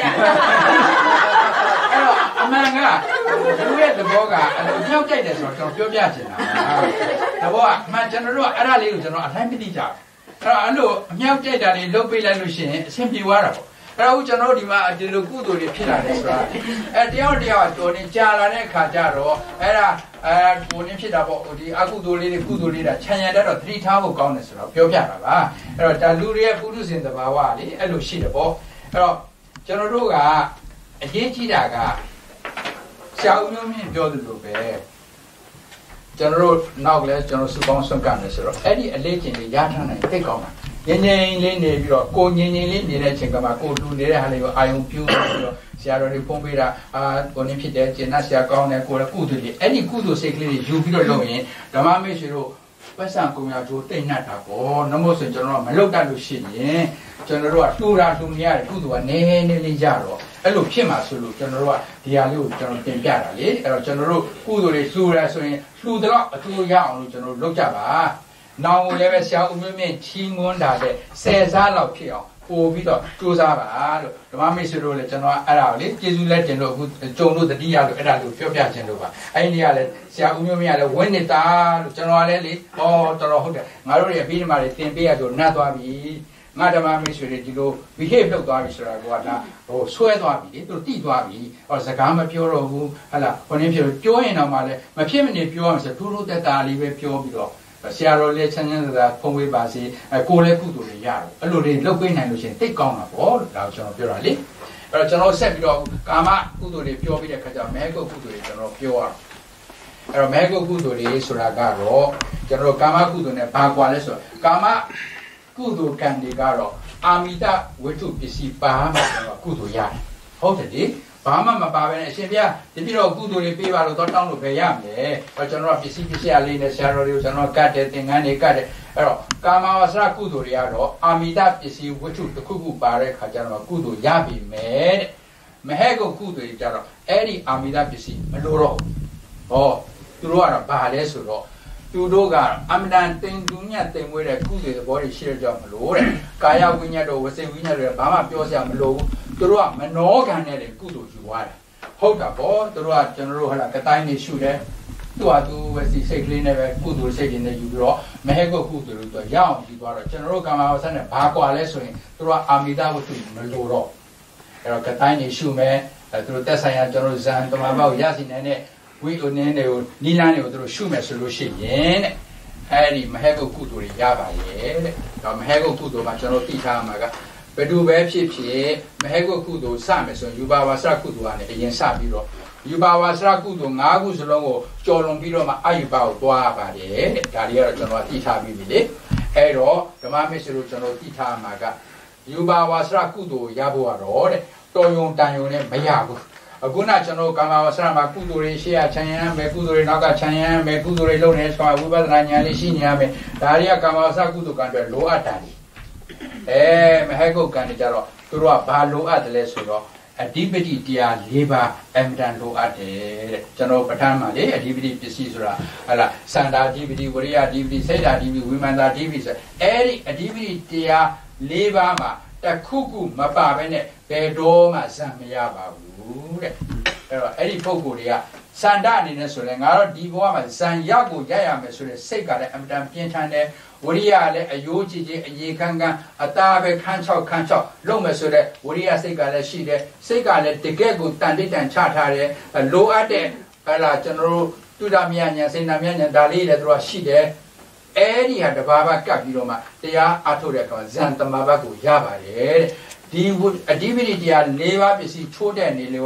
တော့အမှန်ကလူရဲ့သဘောကအလိုကြောက်ကြိုက်တယ်ဆိုတော့ကျွန်တော်ပြောပြချင်တာသဘောကအမှန်ကျွန်တော်တို့ကအဲ့ဒါလေးကိုကျွန်တော်အတိုင်းမသိကြဘူးအဲ့တော့အမြောက်ကြိုက်တာလေးလုပ်ပေးလိုက်လို့ရှိရင်အဆင်ပြေသွားတာပေါ့အဲ့တော့ကျွန်တော်တို့ဒီမှာဒီလိုကုသိုလ်တွေဖြစ်လာတယ်ဆိုတာတယောက်တော်နေကြာလာတဲ့ခါကျတော့အဲ့ဒါကိုနေဖြစ်တာပေါ့ဒီအကုသိုလ်လေးတွေကုသိုလ်လေးတာခြံရံတတ်တော့သတိထားဖို့ကောင်းတယ်ဆိုတော့ပြောပြတာပါအဲ့တော့ဒါလူတွေရဲ့ပုထုဇဉ်သဘာဝလေအဲ့လိုရှိတယ်ပေါ့အဲ့တော့ကျွန်တော်တို့ကအရေးကြီးတာကဆရာဦးမျိုးမြင့်ပြောသလိုပဲကျွန်တော်တို့နောက်လဲကျွန်တော်စုပေါင်းဆွန့်ကပ်မယ်ဆိုတော့အဲ့ဒီအလေးကျင့်လေးရထားနိုင်သိကောင်းတာငြိမ်ငြိမ်လေးနေပြီးတော့ကိုငြိမ်ငြိမ်လေးနေတဲ့အချိန်ကမှကိုလူနေတဲ့ဟာလေးကိုအာယုံပြုပြီးတော့ဆရာတော်တွေဖုံးပေးတာကိုနေဖြစ်တဲ့ကျင်နာဆရာကောင်းတယ်ကိုလည်းကုသိုလ်လေးအဲ့ဒီကုသိုလ်စိတ်ကလေးတွေယူပြီးတော့လုပ်ရင်ဓမ္မမိတ်ဆွေတို့ပတ်စံကုံရကျိုးတိတ်နှက်တာပေါ့နှမို့ဆိုကျွန်တော်ကမလုပ်တတ်လို့ရှိရင်ကျွန်တော်တို့ကလှူတာလှူနေရတယ်ကုသိုလ်ကနည်းနည်းလေးရတော့အဲ့လိုဖြစ်မှာဆိုလို့ကျွန်တော်တို့ကဒီဟာလေးကိုကျွန်တော်တင်ပြတာလေအဲ့တော့ကျွန်တော်တို့ကုသိုလ်တွေလှူရဆိုရင်လှူတော့အကျိုးရအောင်လို့ကျွန်တော်တို့လုပ်ကြပါနောင်ကိုလည်းပဲဆရာဦးမြင့်မြင့်ချီးမွမ်းတာတဲ့10စားလောက်ဖြစ်အောင်ပို့ပြီးတော့စူးစမ်းပါလို့ဓမ္မမိတ်ဆွေတို့လည်းကျွန်တော်အဲ့ဒါကိုလေကျေးဇူးလက်တင်လို့အခုကြုံလို့တတိယလို့အဲ့ဒါလို့ပြောပြခြင်းလို့ပါအဲ့ဒီကလည်းဆရာဦးမြင့်မြင့်ကလည်းဝင်းနေတာလို့ကျွန်တော်လည်းလေတော်တော်ဟုတ်တယ်ငါတို့တွေအပြီးဒီမှာတင်ပေးရဆိုနှတ်သွားပြီငါဓမ္မမိတ်ဆွေတွေဒီလို behave လုပ်သွားပြီဆိုတာကဒါဆွဲသွားပြီလေသူတိသွားပြီစကားမပြောတော့ဘူးဟလာခொနည်းပြောပြောရင်တော့မှလည်းမဖြစ်မနေပြောအောင်ဆိုထိုးထိုးတက်တာလေးပဲပြောပြီးတော့ဆရာတော်လေးချမ်းချမ်းသာဖုံးဝေးပါစေကိုလည်းကုသိုလ်တွေရတော့အဲ့လိုတွေလုပ်ပေးနိုင်လို့ရှိရင်တိတ်ကောင်းတာပေါ့လို့ဒါကိုကျွန်တော်ပြောတာလေအဲ့တော့ကျွန်တော်ဆက်ပြီးတော့ကာမကုသိုလ်တွေပြောပြီးတဲ့ခါကျမဲကုတ်ကုသိုလ်တွေကျွန်တော်ပြောရအောင်အဲ့တော့မဲကုတ်ကုသိုလ်တွေဆိုတာကတော့ကျွန်တော်ကာမကုသိုလ်နဲ့ဘာကွာလဲဆိုတော့ကာမကုသိုလ်ကံတွေကတော့အာမိတဝိတ္ထုပစ္စည်းပါမှကျွန်တော်ကုသိုလ်ရတယ်ဟုတ်တယ်လေဘာမှမပါဘဲနဲ့အရှင်ဘုရားဒီပြတော့ကုသိုလ်တွေပေးပါလို့တော့တောင်းလို့ပဲရမယ်။ကျွန်တော်ကပစ္စည်းအလေးနဲ့ဆရာတော်တွေကိုကျွန်တော်ကတ်တယ်သင်္ကန်းတွေကတ်တယ်အဲ့တော့ကာမဝါစရကုသိုလ်တွေကတော့အာမိတပစ္စည်းဝိတ္ထုတစ်ခုခုပါတဲ့ခါကျတော့ကုသိုလ်ရပြီမယ်တဲ့။မဟဲ့ကုကုသိုလ်တွေကြတော့အဲ့ဒီအာမိတပစ္စည်းမလိုတော့ဘူး။ဟောသူတို့ကတော့ဘာလဲဆိုတော့သူတို့ကအမတန်တင်သူညတ်တင်မွေးတဲ့ကုသိုလ်သဘောတွေရှိတဲ့ကြောင့်မလို့တဲ့။ကာယဝိညာဉ်တို့ဝစိဝိညာဉ်တို့ဘာမှပြောစရာမလိုဘူး။သူတို့ကမနောကံနဲ့ကုသိုလ်ယူသွားတယ်ဟုတ်တာပေါ့သူတို့ကကျွန်တော်တို့ဟလာကတိုင်းနေရှုတယ်သူကသူပဲစိတ်ကလေးနဲ့ပဲကုသိုလ်စိတ်တွေနဲ့ယူပြီးတော့မဟဲကုတ်ကုသိုလ်တို့ရအောင်ယူသွားတော့ကျွန်တော်တို့ကာမဝဆနဲ့ဘာကွာလဲဆိုရင်သူတို့ကအာမိတဝတ္ထုမလိုတော့အဲ့တော့ကတိုင်းနေရှုမယ်သူတို့တက်ဆိုင်ရာကျွန်တော်တို့ဇန်တမဘောက်ရစီနေတဲ့ဝိဥနင်းတွေကိုနီလန်းတွေကိုသူတို့ရှုမယ်ဆိုလို့ရှိရင်တဲ့အဲ့ဒီမဟဲကုတ်ကုသိုလ်တွေရပါရဲ့တဲ့တော့မဟဲကုတ်ကုသိုလ်မှာကျွန်တော်သိထားမှာကဘယ်သူပဲဖြစ်ဖြစ်မဟဲကုတ်ကုသိုလ်စမယ်ဆိုရင်ယူပါဝါစရကုသိုလ်ကနေအရင်စပြီးတော့ယူပါဝါစရကုသိုလ်၅ခုစလုံးကိုကြော်လွန်ပြီးတော့မှအယူပါကိုသွားပါတယ်တဲ့ဒါလေးကတော့ကျွန်တော်သိထားပြီးပြီလေအဲ့တော့ဓမ္မမစ္စလို့ကျွန်တော်သိထားမှာကယူပါဝါစရကုသိုလ်ရဖို့ကတော့တဲ့တော်ယုံတန်ယုံနဲ့မရဘူးအခုနကျွန်တော်ကာမဝါစရမှာကုသိုလ်တွေရှေ့ရခြံရမ်းမယ်ကုသိုလ်တွေနောက်ကခြံရမ်းမယ်ကုသိုလ်တွေလုပ်နေဆိုတာဝိပဿနာဉာဏ်လေးရှိနေရမယ်ဒါတွေကကာမဝါစရကုသိုလ်ကံတွေလိုအပ်တာလေမဟဲကုတ်ကံကြတော့သူတို့ကဘာလိုအပ်တယ်လဲဆိုတော့အဓိပတိတရား၄ပါးအမြဲတမ်းလိုအပ်တယ်တဲ့ကျွန်တော်ပဋ္ဌာန်းမှာလေအဓိပတိပစ္စည်းဆိုတာဟလာစန္ဒာအဓိပတိဝရိယအဓိပတိစိတ်ဓာတ်အဓိပတိဝိမာန်တာအဓိပတိဆိုအဲ့ဒီအဓိပတိတရား၄ပါးမှာတခုခုမပါဘဲနဲ့ဘယ်တော့မှဇံမရပါဘူးတဲ့အဲ့တော့အဲ့ဒီပုဂ္ဂိုလ်တွေကစန္ဒအနေနဲ့ဆိုရင်ငါတို့ဒီဘဝမှာဇံရောက်ကိုရရမယ်ဆိုတဲ့စိတ်ကလည်းအမြဲတမ်းပြင်းထန်တယ်ဝရိယလည်းအယိုးကြည်ကြည်အေခန်းခန်းအသားပဲခန်းချောက်လုံးမယ်ဆိုတဲ့ဝရိယစိတ်ကလည်းရှိတယ်စိတ်ကလည်းတကယ့်ကိုတန်တိတ်တန်ချထားတယ်လိုအပ်တဲ့ဟလာကျွန်တော်တို့တုဒ္ဓမြညာစေနာမြညာဒါလေးလည်းတို့ရှိတယ်အဲ့ဒီဟာတဘာဘာကပ်ပြီးတော့မှတရားအထုတ်တဲ့အခါဇန်တမဘတ်ကိုရပါတယ်တဲ့ဒီအဓိပတိတရား၄ပါးပစ္စည်းချိုးတဲ့နေလေတော့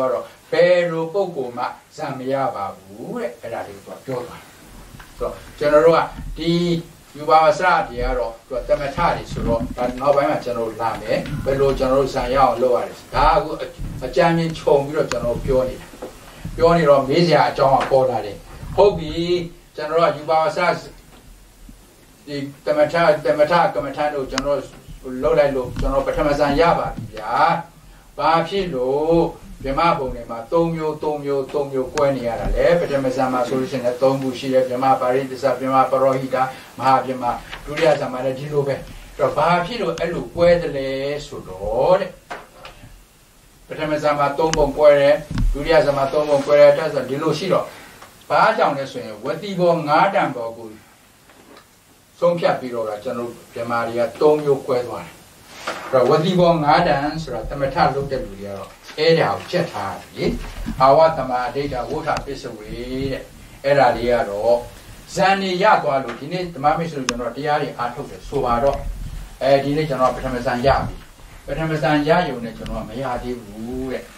ဘယ်လိုပုံကိုမှဇံမရပါဘူးတဲ့အဲ့ဒါလေးကိုပြောသွားတယ်ဆိုတော့ကျွန်တော်တို့ကဒီယူပါဝစရတွေကတော့သူကတမထတွေဆိုတော့နောက်ပိုင်းမှာကျွန်တော်တို့လာမယ်ဘယ်လိုကျွန်တော်တို့ဇံရအောင်လုပ်ရတယ်ဒါအခုအကြမ်းမြင်ခြုံပြီးတော့ကျွန်တော်ပြောနေတာပြောနေတော့မေးစရာအကြောင်းကပေါ်လာတယ်ဟုတ်ပြီကျွန်တော်တို့ယူပါဝစရဒီတမထကမ္မထတို့ကျွန်တော်လှုပ်လိုက်လို့ကျွန်တော်ပထမဇန်ရပါပြီဗျာဘာဖြစ်လို့ဗြဟ္မဘုံတွေမှာ3မျိုးကွဲနေရတာလေပထမဇန်မှာဆိုလို့ရှိရင်3ခုရှိတယ်ဗြဟ္မပါရိသစ္စာဗြဟ္မပရောဟိတမဟာဗြဟ္မဒုတိယဇန်မှာလည်းဒီလိုပဲအဲ့တော့ဘာဖြစ်လို့အဲ့လိုကွဲတယ်လဲဆိုတော့တဲ့ပထမဇန်မှာ3ပုံကွဲတယ်ဒုတိယဇန်မှာ3ပုံကွဲတယ်အဲ့ဒါဆိုဒီလိုရှိတော့ဘာကြောင့်လဲဆိုရင်ဝတိဘော9တန်ဘောကိုဆုံးဖြတ်ပြီးတော့ကျွန်တော်ဗြဟ္မာတွေက3မျိုးကွဲသွားတယ်။အဲ့တော့ဝတိဘော9တန်ဆိုတာတမထလုပ်တဲ့လူတွေကတော့အဲ့ဒါကိုချက်ထားတယ်။အာဝတမအဋ္ဌဝဋ္ဌပစ္စဝေတဲ့။အဲ့ဒါတွေကတော့ဇန်နေရသွားလို့ဒီနေ့ဓမ္မမိတ်ဆွေကျွန်တော်တရားတွေအားထုတ်တယ်ဆိုပါတော့ဒီနေ့ကျွန်တော်ပထမဇန်ရပြီ။ပထမဇန်ရယုံနဲ့ကျွန်တော်မရသေးဘူးတဲ့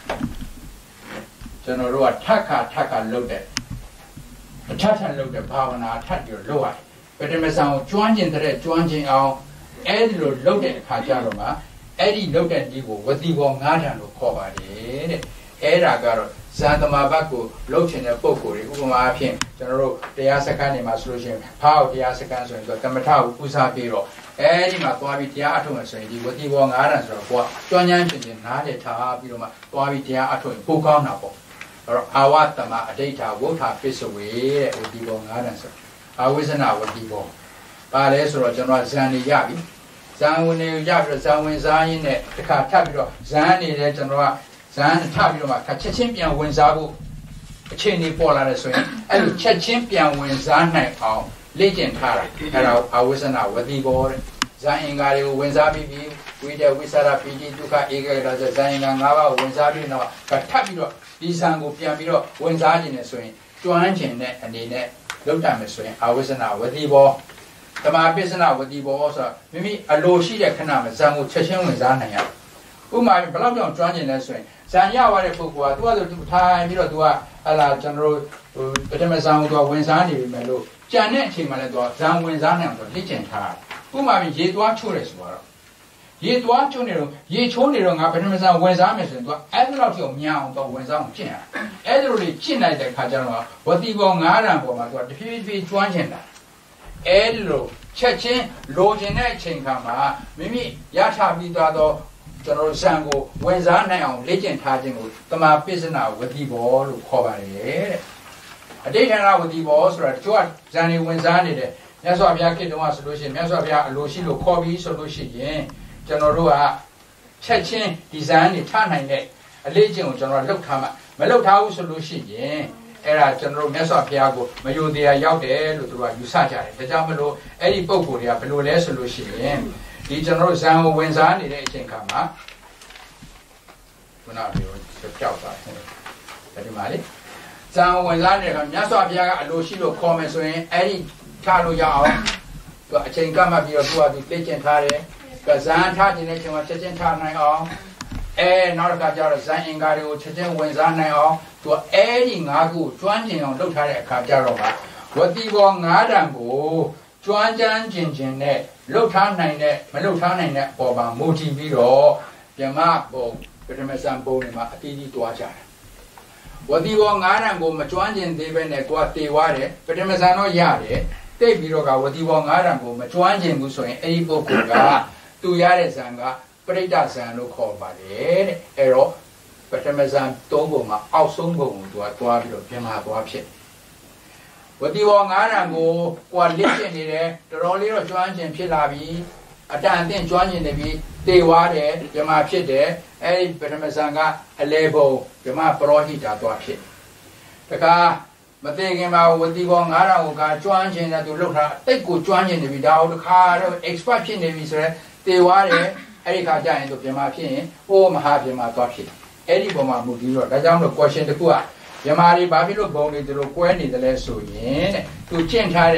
။ကျွန်တော်တို့ကထပ်ခါလုပ်တဲ့အထပ်လုပ်တဲ့ဘာဝနာထပ်ပြီးလုပ်ရတယ်ပထမဆောင်ကျွမ်းကျင်တဲ့ကျွမ်းကျင်အောင်အဲ့ဒီလိုလုပ်တဲ့အခါကျတော့မှအဲ့ဒီလုပ်တဲ့ဒီကိုဝတိဘော9တန်လို့ခေါ်ပါတယ်တဲ့အဲ့ဒါကတော့ဇန်သမဘတ်ကိုလှုပ်ချင်တဲ့ပုံကိုယ်တွေဥပမာအဖြစ်ကျွန်တော်တို့တရားစခန်းတွေမှာဆိုလို့ရှိရင်ဖောက်တရားစခန်းဆိုရင်ကမ္မထကိုဥစားပြီးတော့အဲ့ဒီမှာသွားပြီးတရားအထုတ်မှဆိုရင်ဒီဝတိဘော9တန်ဆိုတော့ကိုကကျွမ်းကျင်ချင်းနားလည်ထားပြီးတော့မှသွားပြီးတရားအထုတ်ရင်ပိုကောင်းတာပေါ့အဲ့တော့အာဝတ္တမအဋ္ဌဝဋ္ဌပစ္စဝေတဲ့ဝတိဘော9တန်ဆိုအဝိဇ္ဇနာဝတိဘောပါလဲဆိုတော့ကျွန်တော်ဇန်နေရပြီဇန်ဝင်နေရပြီးတော့ဇန်ဝင်စားရင်းနဲ့တစ်ခါထပ်ပြီးတော့ဇန်နေတယ်ကျွန်တော်ကဇန်ထပ်ပြီးတော့မှချက်ချင်းပြန်ဝင်စားဖို့အခြေအနေပေါ်လာတယ်ဆိုရင်အဲ့လိုချက်ချင်းပြန်ဝင်စားနိုင်အောင်လေ့ကျင့်ထားတာအဲ့ဒါအဝိဇ္ဇနာဝတိဘောတဲ့ဇန်အင်္ဂါတွေကိုဝင်စားပြီးဝိတ္တဝိသရပိတိဒုက္ခဧကဂရဇန်အင်္ဂါ၅ပါးကိုဝင်စားပြီးတော့ထပ်ပြီးတော့ဒီဇန်ကိုပြန်ပြီးတော့ဝင်စားခြင်းနဲ့ဆိုရင်ကျွမ်းကျင်တဲ့အနေနဲ့လောက်တာမယ်ဆိုရင်အဝိဇ္ဇနာဝတိဘောဓမ္မပစ္စနာဝတိဘောဆိုတော့မိမိအလိုရှိတဲ့ခဏမှာဇံကိုချက်ချင်းဝင်စားနိုင်ရဥမာဘယ်လောက်ကြောင့်ကျွမ်းကျင်လဲဆိုရင်ဇံရသွားတဲ့ပုဂ္ဂိုလ်ကသူထိုင်ပြီးတော့သူကဟလာကျွန်တော်တို့ပထမဇံကိုသူကဝင်စားနေပြီမဲ့လို့ကြံတဲ့အချိန်မှလည်းသူကဇံဝင်စားနိုင်အောင်လေ့ကျင့်ထားဥမာရေသွားချိုးတယ်ဆိုတော့ရေသွားချိုးနေတော့ရေချိုးနေတော့ငါပထမဇံဝင်စားမယ်ဆိုရင်သူကအဲ့ဒီလောက်ထိအောင်မြန်အောင်တော့ဝင်စားအောင်ကျင့်ရအဲ့ဒီလိုလေးကျင့်လိုက်တဲ့ခါကျတော့ဝတိဘော9တန်ပေါ်မှာသူကတဖြည်းဖြည်းကျွမ်းကျင်တာအဲ့ဒီလိုချက်ချင်းလိုချင်တဲ့အချိန်ခါမှာမိမိရထားပြီးသွားတော့ကျွန်တော်ဇံကိုဝင်စားနိုင်အောင်လေ့ကျင့်ထားခြင်းကိုတမာပစ္စနာဝတိဘောလို့ခေါ်ပါတယ်တဲ့အဋ္ဌာဏဝတိဘောဆိုတာတချို့ကဇံတွေဝင်စားနေတယ်မြတ်စွာဘုရားခေတ္တကဆိုလို့ရှိရင်မြတ်စွာဘုရားအလိုရှိလို့ခေါ်ပြီးဆိုလို့ရှိရင်ကျွန်တော်တို့ကချက်ချင်းဒီဇန်တွေထားနိုင်တဲ့အလေးချင်းကိုကျွန်တော်လုပ်ထားမှမလုပ်ထားဘူးဆိုလို့ရှိရင်အဲ့ဒါကျွန်တော်တို့မြတ်စွာဘုရားကိုမယုံတရားရောက်တယ်လို့သူကယူဆကြတယ်ဒါကြောင့်မလို့အဲ့ဒီပုံကိုယ်တွေကဘယ်လိုလဲဆိုလို့ရှိရင်ဒီကျွန်တော်တို့ဇန်ကိုဝင်စားနေတဲ့အချိန်ခါမှာခုနကပြောကြောက်တာဒီမှာလေဇန်ကိုဝင်စားနေတဲ့ခါမြတ်စွာဘုရားကအလိုရှိလို့ခေါ်မယ်ဆိုရင်အဲ့ဒီထားလို့ရအောင်သူအချိန်ကမှတ်ပြီးတော့သူကသူသိကျင်ထားတယ်ကဇန်ထားခြင်းနဲ့ချိန်မှာချက်ချင်းထားနိုင်အောင်နောက်တစ်ခါကျတော့ဇန်အင်္ဂါတွေကိုချက်ချင်းဝင်စားနိုင်အောင်သူအဲ့ဒီ၅ခုကျွမ်းကျင်အောင်လုပ်ထားတဲ့အခါကျတော့ဝတိဘော9တန်ကိုကျွမ်းကျင်ခြင်းနဲ့လှုပ်ထားနိုင်တဲ့မလှုပ်ထားနိုင်တဲ့အပေါ်မှာမူတည်ပြီးတော့ဗြဟ္မဘုံပထမဇန်ဘုံတွေမှာအတီးတီးတွားကြတယ်ဝတိဘော9တန်ကိုမကျွမ်းကျင်သေးပဲနဲ့ကိုကတေဝါတယ်ပထမဇန်တော့ရတယ်တိတ်ပြီးတော့ကဝတိဘော9တန်ကိုမကျွမ်းကျင်ဘူးဆိုရင်အဲ့ဒီပုဂ္ဂိုလ်ကသူရတဲ့ဇန်ကပရိဒ္ဒဇန်လို့ခေါ်ပါတယ်တဲ့အဲ့တော့ပထမဇန်3ပုံမှာအောက်ဆုံးပုံကိုသူကတွားပြီးတော့ပြန်လာသွားဖြစ်ဝတိဘော9တန်ကိုကိုကလက်ကျင်နေတယ်တော်တော်လေးတော့ကျွမ်းကျင်ဖြစ်လာပြီအတန်အသင့်ကျွမ်းကျင်နေပြီတေဝါတယ်ပြမဖြစ်တယ်အဲ့ဒီပထမဇန်ကအလေဘုံပြမပရောဟိတာသွားဖြစ်တခါမသိခင်မှာဝတိဘော9တန်ကိုကကျွမ်းကျင်တဲ့သူလှုပ်တာတိတ်ကိုကျွမ်းကျင်နေပြီဒါဟုတ်တခါတော့ expert ဖြစ်နေပြီဆိုတော့တေဝါတယ်အဲ့ဒီခါကျရင်သူပြမဖြစ်ရင်ဟိုမဟာပြမသွားဖြစ်အဲ့ဒီပုံမှာမူတည်တော့ဒါကြောင့်လို့ question တစ်ခုကပြမတွေဘာဖြစ်လို့ဘုံတွေဒီလိုကွဲနေတယ်လဲဆိုရင်တဲ့သူကျင့်ထားတဲ့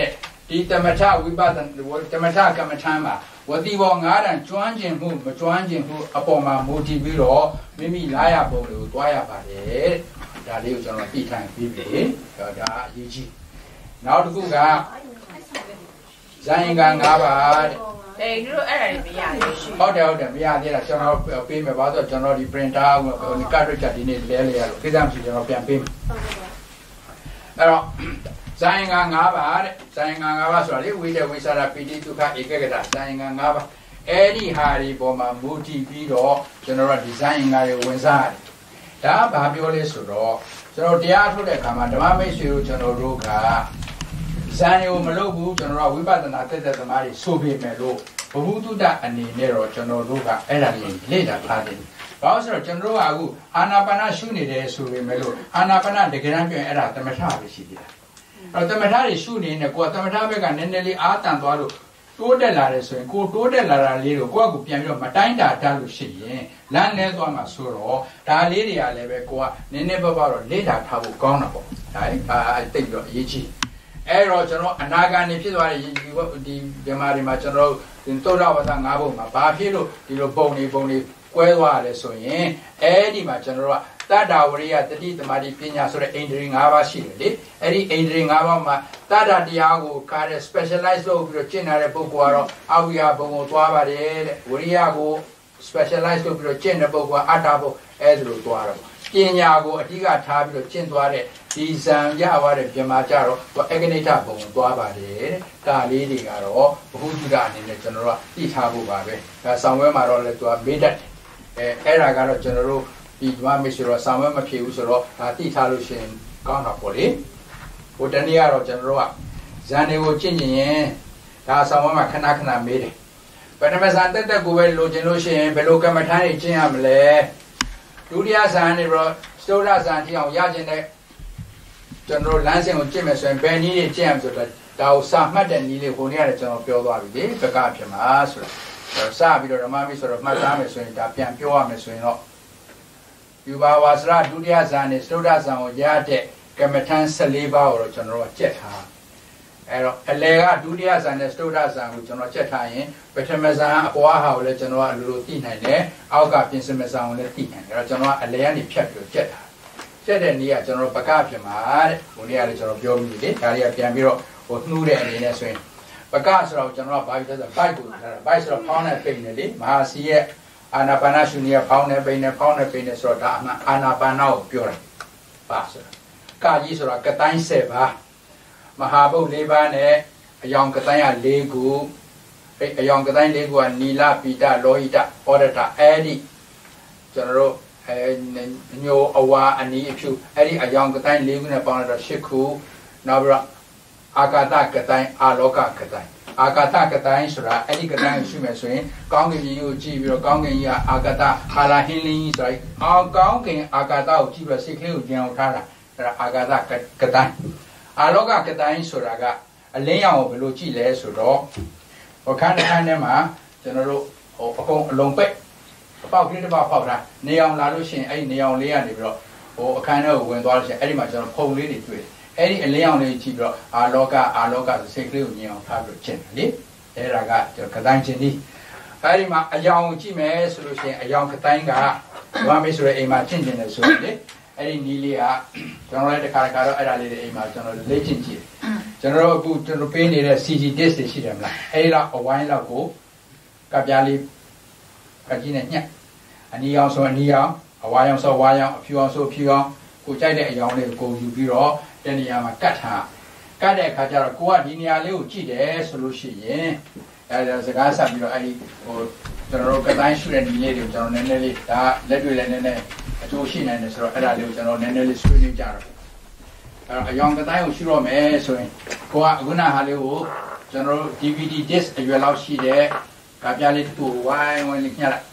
ဒီတမထဝိပဿနာတမထကမ္မထမ်းမှာဝတိဘော9တန်ကျွမ်းကျင်မှုမကျွမ်းကျင်မှုအပေါ်မှာမူတည်ပြီးတော့မိမိလာရပုံတွေကိုတွားရပါတယ်ဒါလေးကိုကျွန်တော်သိထိုင်ပြီးပြီဒါအရေးကြီးနောက်တစ်ခုကဇာယင်က9ပါးတဲ့တို့အဲ့ဒါတွေမရသေးဘူးဟုတ်တယ်မရသေးတာကျွန်တော်ပေးမယ်ဘာလို့ကျွန်တော်ဒီ printer ကို cartridge ဒီနေ့လဲရလို့ကိစ္စမရှိကျွန်တော်ပြန်ပေးမယ်အဲ့တော့ဇာယင်က9ပါးတဲ့ဇာယင်က9ပါးဆိုတာလေဝိတဝိသရာပိတိဒုက္ခဧကဂတဇာယင်က9ပါးအဲ့ဒီဟာဒီပေါ်မှာမူတည်ပြီးတော့ကျွန်တော်တို့ဒီဇာယင်ကတွေဝင်စားတယ်ဒါကဘာပြောလဲဆိုတော့ကျွန်တော်တရားထုတ်တဲ့အခါမှာဓမ္မမိတ်ဆွေတို့ကျွန်တော်တို့ကဇာန်ကိုမလုပ်ဘူးကျွန်တော်တို့ဝိပဿနာတက်တဲ့သမားတွေဆိုပေမဲ့လို့ဘဝတုဒ္ဒအနေနဲ့တော့ကျွန်တော်တို့ကအဲ့ဒါလေးလေ့လာထားတယ်။ဘာလို့ဆိုတော့ကျွန်တော်တို့ကအခုအာနာပါနရှုနေတယ်ဆိုပေမဲ့လို့အာနာပါနတကယ်တမ်းပြောရင်အဲ့ဒါသမထပဲရှိသေးတယ်။အဲ့တော့သမထတွေရှုနေနေကိုယ်ကသမထဘက်ကနည်းနည်းလေးအားတန်သွားလို့တိုးတက်လာတယ်ဆိုရင်ကိုတိုးတက်လာတာလေးကိုကိုယ့်အကူပြန်ပြီးတော့မတိုင်းတာတတ်လို့ရှိရင်လမ်းလဲသွားမှာဆိုတော့ဒါလေးတွေကလည်းပဲကိုကနည်းနည်းပါးပါးတော့လေ့လာထားဖို့ကောင်းတာပေါ့။ဒါတိတ်ပြီးတော့အရေးကြီးအဲ့တော့ကျွန်တော်အနာဂတ်နေဖြစ်သွားတဲ့ဒီဓမ္မတွေမှာကျွန်တော်သုဒ္ဓဝတ္တ၅ဘုံမှာဘာဖြစ်လို့ဒီလိုပုံနေကွဲသွားရလဲဆိုရင်အဲ့ဒီမှာကျွန်တော်တို့ကတတ္တဝရိယတတိသမารိပညာဆိုတဲ့အိန္ဒြေ၅ပါးရှိတယ်လေအဲ့ဒီအိန္ဒြေ၅ပါးမှာတတ္တတရားကိုကားတဲ့ specialize လုပ်ပြီးတော့ကျင့်လာတဲ့ပုဂ္ဂိုလ်ကတော့အဝိယဘုံကိုသွားပါတယ်တဲ့ဝရိယကို specialize လုပ်ပြီးတော့ကျင့်တဲ့ပုဂ္ဂိုလ်ကအတ္တဘုံအဲ့ဒါလိုသွားတော့ပညာကိုအဓိကထားပြီးတော့ကျင့်သွားတဲ့ဒီဇံရသွားတဲ့ပြမာကြတော့အဂနိဋ္ဌဘုံကိုသွားပါတယ်တဲ့ဒါလေးတွေကတော့ဘုဟုတုဒ္ဒအနေနဲ့ကျွန်တော်တို့သိထားဖို့ပါပဲဒါဆောင်ဝဲမှာတော့လည်းသူကမေးတတ်အဲ့ဒါကတော့ကျွန်တော်တို့ဒီဓမ္မမရှိတော့ဆောင်ဝဲမဖြစ်ဘူးဆိုတော့ဒါသိထားလို့ရှိရင်ကောင်းတာပေါ့လေဟိုတနေ့ကတော့ကျွန်တော်တို့ကဇန်တွေကိုကျင့်ရင်ဒါဆောင်ဝဲမှာခဏမေးတယ်ပထမဇန်တက်ကိုပဲလိုချင်လို့ရှိရင်ဘယ်လိုကမ္မထာတွေကျင့်ရမလဲဒုတိယဇန်တွေတော့စတုဒ္ဓဇန်တိအောင်ရခြင်းတဲ့ကျွန်တော်လမ်းစဉ်ကိုကျင့်မယ်ဆိုရင်ဘယ်နည်းတွေကျင့်ရမလဲဆိုတော့ဒါကိုစာမှတ်တဲ့နည်းလေးကိုနေ့ကကျွန်တော်ပြောသွားပြီလေပကဖြစ်မှာဆိုတော့စပြီးတော့ဓမ္မမိဆိုတော့မှတ်သားမယ်ဆိုရင်ဒါပြန်ပြောရမယ်ဆိုရင်တော့ယူပါဝါစရဒုတိယဇန်နဲ့စတုဒ္ဓဇန်ကိုရတဲ့ကမ္မထန်14ပါးကိုတော့ကျွန်တော်တို့ကြက်ထားအဲ့တော့အလေကဒုတိယဇန်နဲ့စတုဒ္ဓဇန်ကိုကျွန်တော်ကြက်ထားရင်ပထမဇန်အပွားဟာကိုလည်းကျွန်တော်ကအလိုလိုသိနိုင်တယ်အောက်ကပြင်စမဇန်ကိုလည်းသိနိုင်တယ်အဲ့တော့ကျွန်တော်ကအလေကနေဖြတ်ပြီးကြက်ထားကျက်တဲ့နေ့ကကျွန်တော်ပကဖြစ်မှာတဲ့ဟိုနေ့ကလည်းကျွန်တော်ပြောမိတယ်ဒါတွေကပြန်ပြီးတော့ဟိုနှူးတဲ့အနေနဲ့ဆိုရင်ပကဆိုတော့ကျွန်တော်ကဘာဖြစ်လဲဆိုတော့ဘိုက်ကိုထားတာဘိုက်ဆိုတော့ဖောင်းတဲ့ပိန်နဲ့လေမဟာစီရဲ့အာနာပါနရှုနေရဖောင်းတဲ့ပိန်နဲ့ဖောင်းတဲ့ပိန်နဲ့ဆိုတော့ဒါအာနာပါနကိုပြောတယ်ပါဆိုတော့ကာကြီးဆိုတော့ကတိုင်း7ပါမဟာဘုတ်4ပါးနဲ့အယောင်ကတိုင်းက4ခုအဲ့အယောင်ကတိုင်း4ခုကနီလပိတလောဟိတဩရတအဲ့ဒီကျွန်တော်တို့ညိုအဝါအနီးအဖြူအဲ့ဒီအယောင်ကတိုင်း၄ခုနဲ့ပေါင်းတော့၈ခုနောက်ပြီးတော့အာကာသကတိုင်းအာလောကကတိုင်းအာကာသကတိုင်းဆိုတာအဲ့ဒီကတိုင်းကိုရှိမယ်ဆိုရင်ကောင်းကင်ကြီးကိုကြည့်ပြီးတော့ကောင်းကင်ကြီးကအာကာသအာလာဟင်းလင်းကြီးဆိုတော့ကောင်းကင်အာကာသကိုကြည့်ပြီးတော့စိတ်ကလေးကိုကျင်အောင်ထားတာအဲ့ဒါအာကာသကတိုင်းအာလောကကတိုင်းဆိုတာကအလင်းရောင်ကိုဘယ်လိုကြည့်လဲဆိုတော့ဟိုခန်းထဲမှာကျွန်တော်တို့ဟိုအကုန်အလုံးပိတ်အပေါက်ကလေးတစ်ပေါက်ဖောက်တာနေအောင်လာလို့ရှိရင်အဲ့ဒီနေအောင်လေးကနေပြီးတော့ဟိုအခန်းထဲကိုဝင်သွားလို့ရှိရင်အဲ့ဒီမှာကျွန်တော်ဖုံလေးတွေတွေ့တယ်အဲ့ဒီအလင်းအောင်လေးကြည့်ပြီးတော့အာလောကဆိုစိတ်ကလေးကိုမြင်အောင်ထားပြီးတော့ကျင့်တယ်လေအဲ့ဒါကကျွန်တော်ကတိုင်းချင်းဒီအဲ့ဒီမှာအယောင်ကြည့်မယ်ဆိုလို့ရှိရင်အယောင်ကတိုင်းကဘာမေးဆိုတဲ့အိမ်မှာကျင့်တယ်ဆိုရင်လေအဲ့ဒီနီးလေးကကျွန်တော်လည်းတစ်ခါတော့အဲ့ဒါလေးတွေအိမ်မှာကျွန်တော်လေ့ကျင့်ကြည့်ကျွန်တော်အခုကျွန်တော်ပေးနေတဲ့ CG disk တွေရှိတယ်မလားအဲ့ဒီတော့အဝိုင်းလောက်ကိုကပြားလေးကကြီးနဲ့ညှက်အနီရောင်ဆိုအနီရောင်အဝါရောင်ဆိုဝါရောင်အဖြူအောင်ဆိုဖြူအောင်ကိုကြိုက်တဲ့အရောင်လေးကိုယူပြီးတော့တနေရာမှာကတ်ထားကတ်တဲ့အခါကျတော့ကိုကဒီနေရာလေးကိုကြည့်တယ်ဆိုလို့ရှိရင်အဲဒါစကားဆက်ပြီးတော့အဲဒီဟိုကျွန်တော်တို့ကတိုင်းရှုတဲ့ဒီလေးတွေကိုကျွန်တော်နည်းနည်းလေးဒါလက်တွေ့လည်းနည်းနည်းအကျိုးရှိနိုင်တယ်ဆိုတော့အဲ့ဒါလေးကိုကျွန်တော်နည်းနည်းလေးဆွေးနွေးကြတော့အဲ့အရောင်ကတိုင်းကိုရှုတော့မယ်ဆိုရင်ကိုကအခုနဟာလေးကိုကျွန်တော်တို့ DVD disc အရွယ်လောက်ရှိတဲ့ကပြားလေးတစ်ခုဝိုင်းလေးညှက်လိုက်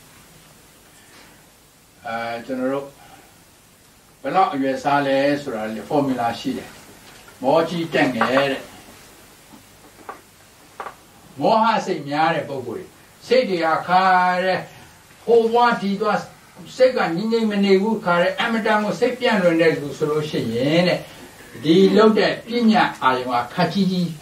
ကျွန်တော်တို့ဘယ်တော့အရွယ်စားလဲဆိုတာလေ formula ရှိတယ်မောကြီးတက်ငယ်တဲ့မောဟစိတ်များတဲ့ပုဂ္ဂိုလ်စိတ်တွေအခါတဲ့ဟိုဘွားဒီတော့စိတ်ကငြိမ့်ငြိမ့်မနေဘူးခါတဲ့အမတန်ကိုစိတ်ပြန့်လွင်တဲ့လူဆိုလို့ရှိရင်တဲ့ဒီလောက်တဲ့ပညာအာယုံကခက်ကြီးကြီးပြ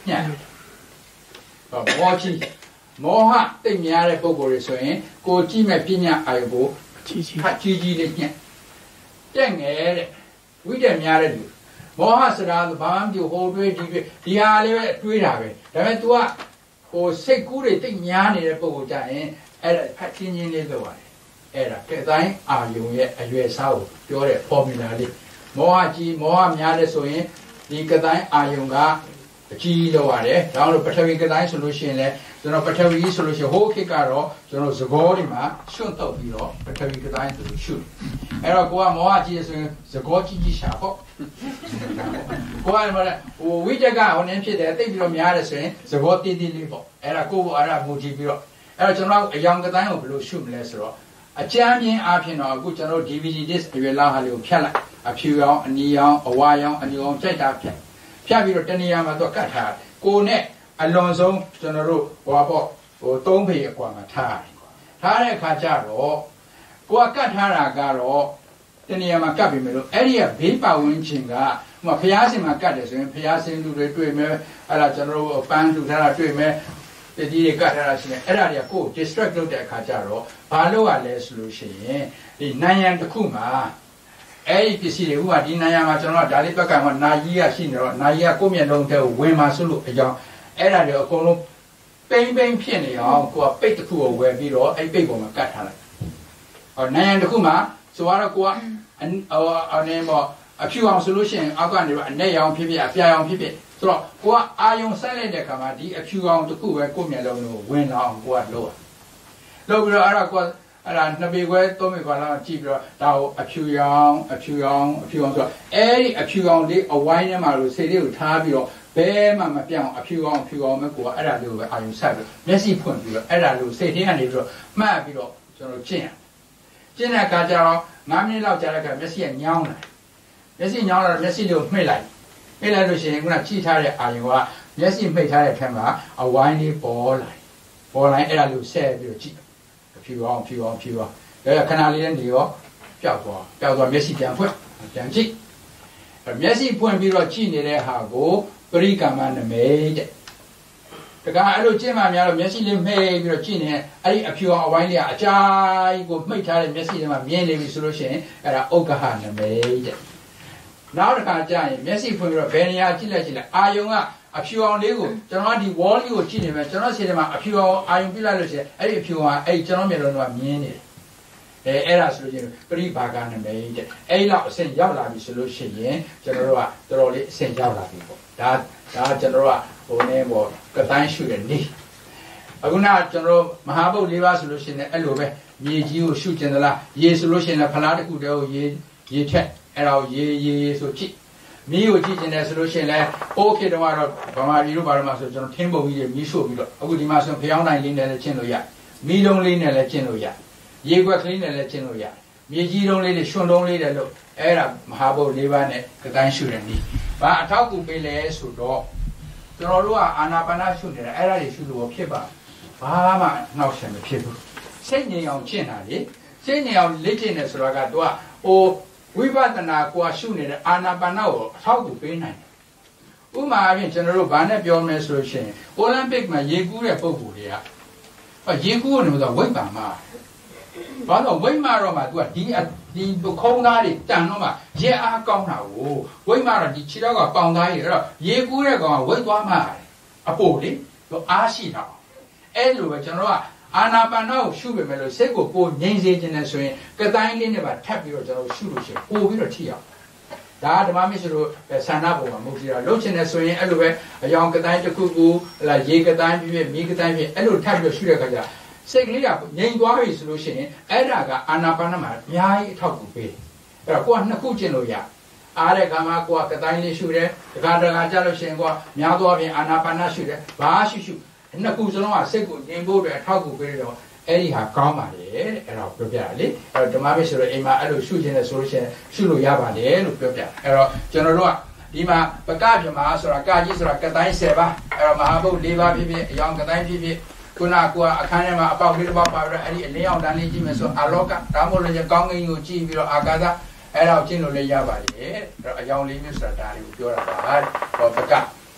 ညမောကြီးမောဟတိတ်များတဲ့ပုဂ္ဂိုလ်တွေဆိုရင်ကိုကြည့်မဲ့ပညာအာယုကိုကြီးလေးညက်တက်ငယ်တဲ့ဝိတ္တများတဲ့လူမောဟစရာဘာမှမပြောဟိုတွေးဒီဟာလေးပဲတွေးတာပဲဒါပေမဲ့ तू ကဟိုစိတ်ကူးတွေတိတ်များနေတဲ့ပုဂ္ဂိုလ်ကြရင်အဲ့ဒါဖတ်ချင်းချင်းလေးလုပ်ရတယ်အဲ့ဒါကဲတိုင်းအာယုရဲ့အရွယ်စားကိုပြောတဲ့ formula လေးမောဟကြီးမောဟများတဲ့ဆိုရင်ဒီကတိုင်းအာယုကအကြီးလောက်ရတယ်ဒါကြောင့်ပထဝီကတိုင်းဆိုလို့ရှိရင်လည်းကျွန်တော်ပထဝီဆိုလို့ရှိရင်ဟိုခေတ်ကတော့ကျွန်တော်သဘောတွေမှာရှုံ့တော့ပြီးတော့ပထဝီကတိုင်းဆိုလို့ရှုအဲ့တော့ကိုကမောဟကြီးဆိုရင်သဘောကြီးရှာပေါ့ကိုကလည်းဟိုဝိတကဟိုနည်းဖြစ်တယ်တိတ်ပြီးတော့များတယ်ဆိုရင်သဘောတည်တည်လေးပေါ့အဲ့ဒါကိုအဲ့ဒါမူကြည့်ပြီးတော့အဲ့တော့ကျွန်တော်အယောင်ကတိုင်းကိုဘယ်လိုရှုမလဲဆိုတော့အကြမ်းပြင်းအားဖြင့်တော့အခုကျွန်တော် DVD disc အရွယ်လောက်ဟာလေးကိုဖြတ်လိုက်အဖြူရောင်အနီရောင်အဝါရောင်အညူရောင်ကြိုက်တာဖြတ်ပြီးတော့တနေရာမှာတော့ကတ်ထားကိုနဲ့အလွန်ဆုံးကျွန်တော်တို့ဟိုပေါ့ဟို3ဖေအကွာမှာထားတဲ့အခါကျတော့ကိုကတ်ထားတာကတော့တနေရာမှာကတ်ပြီးမလို့အဲ့ဒီကဘေးပတ်ဝန်းကျင်ကဟိုဖျားစင်မှာကတ်တယ်ဆိုရင်ဖျားစင်လူတွေတွေ့မယ်အဲ့ဒါကျွန်တော်တို့ပန်းလူထားတာတွေ့မယ်တတိယကတ်ထားတာရှိရင်အဲ့ဒါတွေကကို distract လုပ်တဲ့အခါကျတော့ဘာလို့ရလဲဆိုလို့ရှိရင်ဒီနိုင်ရန်တစ်ခုမှာအဲ့ဒီပစ္စည်းတွေဥပမာဒီနိုင်ရမှာကျွန်တော်ဒါလေးဘက်ကမှနာကြီးကရှိနေတော့နာကြီးကကိုယ့်မျက်လုံးထဲကိုဝင်မှာဆိုလို့အကြောင်းအဲ့ဒါတွေအကုန်လုံးပိန်ဖြစ်နေအောင်ကိုကပိတ်တစ်ခုကိုဝယ်ပြီးတော့အဲ့ပိတ်ပေါ်မှာကတ်ထားလိုက်ဟောနိုင်ရန်တစ်ခုမှာဆိုတော့ကိုကနေပေါ့အဖြူအောင်ဆိုလို့ရှိရင်အောက်ကနေတော့အနဲ့ရောင်ဖြစ်ဖြစ်အပြာရောင်ဖြစ်ဖြစ်ဆိုတော့ကိုကအာယုံဆက်လိုက်တဲ့ခါမှာဒီအဖြူအောင်တစ်ခုပဲကိုယ့်မျက်လုံးကိုဝင်လာအောင်ကိုကလုပ်ပြီးတော့အဲ့ဒါကိုအဲ့ဒါနှစ်ပေခွဲသုံးပေခွဲလောက်ကြည့်ပြီးတော့ဒါကိုအဖြူရောင်ဆိုတော့အဲ့ဒီအဖြူရောင်လေးအဝိုင်းထဲမှာလို့စိတ်လေးကိုထားပြီးတော့ဘယ်မှမပြောင်းအဖြူရောင်မဲ့ကိုကအဲ့ဒါလေးကိုပဲအာယုံဆက်ပြီးမျက်စိဖွင့်ပြီးတော့အဲ့ဒါလို့စိတ်ထဲကနေပြီးတော့မှတ်ပြီးတော့ကျွန်တော်ကျင့်တဲ့အခါကျတော့9မိနစ်လောက်ကြာတဲ့အခါမျက်စိကညောင်းလာမျက်စိညောင်းလာတော့မျက်စိလေးကိုမှိတ်လိုက်လို့ရှိရင်ခုနကြည့်ထားတဲ့အာယုံကမျက်စိမှိတ်ထားတဲ့ထက်မှာအဝိုင်းလေးပေါ်လာအဲ့ဒါလို့ဆက်ပြီးတော့ကြည့်ဖြူအောင်ဒါခဏလေးနဲ့ရောပျောက်သွားမျက်စိပြန်ဖွင့်ပြန်ကြည့်မျက်စိဖွင့်ပြီးတော့ကြည့်နေတဲ့ဟာကိုပရိကမ္မနမိတ်တဲ့တခါအဲ့လိုကြည့်မှများတော့မျက်စိလေးမှိတ်ပြီးတော့ကြည့်နေအဲ့ဒီအဖြူအောင်အဝိုင်းလေးကအကြာကြီးကိုမှိတ်ထားတဲ့မျက်စိထဲမှာမြင်နေပြီဆိုလို့ရှိရင်အဲ့ဒါဥက္ကဟနမိတ်တဲ့နောက်တစ်ခါကြာရင်မျက်စိဖွင့်ပြီးတော့ဘယ်နေရာကြည့်လိုက်အာယုံကအဖြူအောင်လေးကိုကျွန်တော်ဒီ wall လေးကိုကြည့်နေမယ်ကျွန်တော်စီထဲမှာအဖြူအောင်အာယုံပြလိုက်လို့ရှိရင်အဲ့ဒီအဖြူအောင်အဲ့ကျွန်တော်မျက်လုံးကမြင်နေတယ်အဲ့ဒါဆိုလို့ရှိရင်ပရိဘာကနမိတ်တဲ့အဲ့လောက်အဆင့်ရောက်လာပြီဆိုလို့ရှိရင်ကျွန်တော်တို့ကတော်တော်လေးအဆင့်ရောက်လာပြီပေါ့ဒါကျွန်တော်တို့ကဟိုနေပေါ့ကတိုင်းရှုတဲ့နေ့အခုနကျွန်တော်မဟာဘုတ်၄ပါးဆိုလို့ရှိရင်အဲ့လိုပဲမြေကြီးကိုရှုကျင်သလားရေဆိုလို့ရှိရင်ဖလားတစ်ခုတည်းကိုရေထက်အဲ့ဒါကိုရေဆိုကြည့်မီးကိုကြည့်ကျင်တယ်ဆိုလို့ရှိရင်လည်းအိုးဖြစ်တော့ဗမာပြည်တို့ဘာလို့မှဆိုကျွန်တော်ထင်းပုံကြီးတွေမီးရှို့ပြီးတော့အခုဒီမှာဆိုဖျောင်းတိုင်းလေးနဲ့လည်းကျင့်လို့ရမီးလုံးလေးနဲ့လည်းကျင့်လို့ရရေခွက်ကလေးနဲ့လည်းကျင့်လို့ရမြေကြီးလုံးလေးတွေရွှွန်လုံးလေးတွေလို့အဲ့ဒါမဟာဘုတ်၄ပါးနဲ့ကတိုင်းရှုတဲ့နည်းဘာအထောက်အကူပေးလဲဆိုတော့ကျွန်တော်တို့ကအာနာပါနရှုနေတာအဲ့ဒါတွေရှုလို့ဖြစ်ပါဘာမှနှောက်ရှက်မဖြစ်ဘူးစိတ်ငြိမ်အောင်ကျင့်တာလေစိတ်ငြိမ်အောင်လေ့ကျင့်တယ်ဆိုတာကတော့ဝိပဿနာကိုရှုနေတဲ့အာနာပါနကိုအထောက်အကူပေးနိုင်တယ်ဥပမာအပြင်ကျွန်တော်တို့ဘာနဲ့ပြောမလဲဆိုလို့ရှိရင်အိုလံပစ်မှာရေကူးတဲ့ပုံကိုယ်တွေကရေကူးနေမှာဝိပ္ပံမှာဘာလို့ဝိမ္မာတော့မှ तू ကဒီခုံးသားတွေတန်တော့မှရေအားကောင်းတာကိုဝိမ္မာတော့ဒီခြေတော့ကပေါင်သားကြီးအဲ့တော့ရေကူးတဲ့ကောင်ကဝိတ်သွားမှအပို့လေအားရှိတာအဲ့လိုပဲကျွန်တော်ကအာနာပါနကိုရှုပေမဲ့လို့စိတ်ကိုပိုငြိမ်စေခြင်းနဲ့ဆိုရင်ကတိုင်းလေးနဲ့ပါထပ်ပြီးတော့ကျွန်တော်ရှုလို့ရှိရင်ပို့ပြီးတော့ထိအောင်ဒါဓမ္မမစ္စလို့ဆန္ဒပုံမှာမဟုတ်ကြတာလုပ်ချင်တယ်ဆိုရင်အဲ့လိုပဲအယောင်ကတိုင်းတစ်ခုခုရေကတိုင်းဖြစ်မီးကတိုင်းဖြစ်အဲ့လိုထပ်ပြီးတော့ရှုတဲ့အခါကျစိတ်ကလေးကငြိမ်သွားပြီဆိုလို့ရှိရင်အဲ့ဒါကအာနာပါနမှာအများကြီးအထောက်အကူပေးအဲ့တော့ကိုကနှစ်ခုကျင့်လို့ရအားတဲ့ခါမှာကိုကတိုင်းလေးရှုတယ်တခါကြာလို့ရှိရင်ကိုကများသွားပြင်အာနာပါနရှုတယ်ဘာရှုနှစ်ခုစလုံးကစိတ်ကိုငြိမ်ဖို့အတွက်အထောက်အကူပေးတော့အဲ့ဒီဟာကောင်းပါလေတဲ့အဲ့တော့ပြောပြတာလေအဲ့တော့ဓမ္မမစ္စလို့အိမ်မှာအဲ့လိုရှုခြင်းနဲ့ဆိုလို့ရှိရင်ရှုလို့ရပါတယ်လို့ပြောပြအဲ့တော့ကျွန်တော်တို့ကဒီမှာပကပြမဆိုတာကာကြီးဆိုတာကတိုင်း10ပါးအဲ့တော့မဟာဘုတ်4ပါးဖြစ်ဖြစ်အယောင်ကတိုင်းဖြစ်ဖြစ်ခုနကအခန်းထဲမှာအပေါက်လေးတစ်ပေါက်ပါပြီးတော့အဲ့ဒီအလင်းအောင်တန်းလေးကြည့်မယ်ဆိုအာလောကဒါမှမဟုတ်လည်းကောင်းကင်ကိုကြည့်ပြီးတော့အာကာသအဲ့ဒါကိုကျင့်လို့လည်းရပါတယ်အဲ့တော့အယောင်လေးမျိုးဆိုတာဒါတွေကိုပြောတာပါဟောပက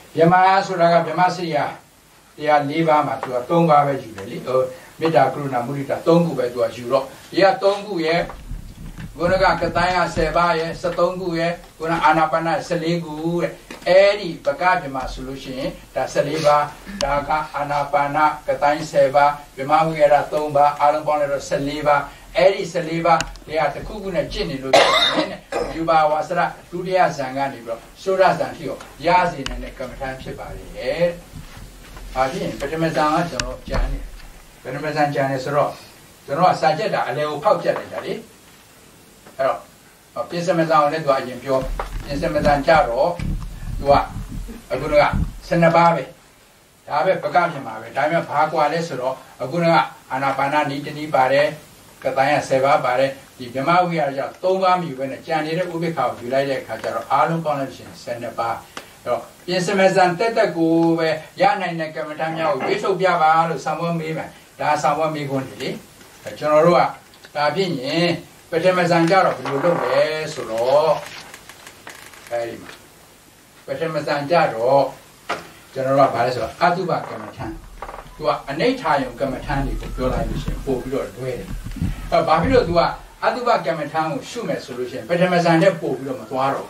Yama Suraga Yamasia, they are Liva to a Tonga usually, or Mita Kruna Murita Tongu to a Juro. Ya Tongu ye, Gunaga Kataya Sebaye, Satongu ye, Guna Anapana Seligu, Eddie Bagajama solution, Da Saliba, Daga Anapana, Katain Seba, Yamamuera Tomba, Alambona Saliba. Eddie Saliba, they are the Kuguna Jenny, Yuba Wasra, Ludia Zangani, Sura Zantio, Yazin and the Kamitan Chibari. I didn't, but the Mazan, Jani, but the Mazan Janis Rock. The Rock Sajeda, a little pouch at it. Hello, a piece of Mazan, let go in pure, in some Mazan Jaro, you are a good Senababe. Abe Pagajama, Diamond Pagua Lesero, a good Anapana, Nitani Bare. Kataya Seva Bare, the Gama we are just Togam, you when a Janet Ubika, you like a Kajar, Alum Connection, Senapa. Yes, Mazan Teta go where Yana in the Kamatanya, Viso Biava, someone me, that's someone me going to be. A General, Tabini, but Mazanjaro, you look there, so very much. But Mazanjaro, General Palace, Atuba Kamatan. To a nighttime Kamatani for your life for your way. A Babylon to a Aduba Kamatan Shume solution, but Amazon for your Matuaro.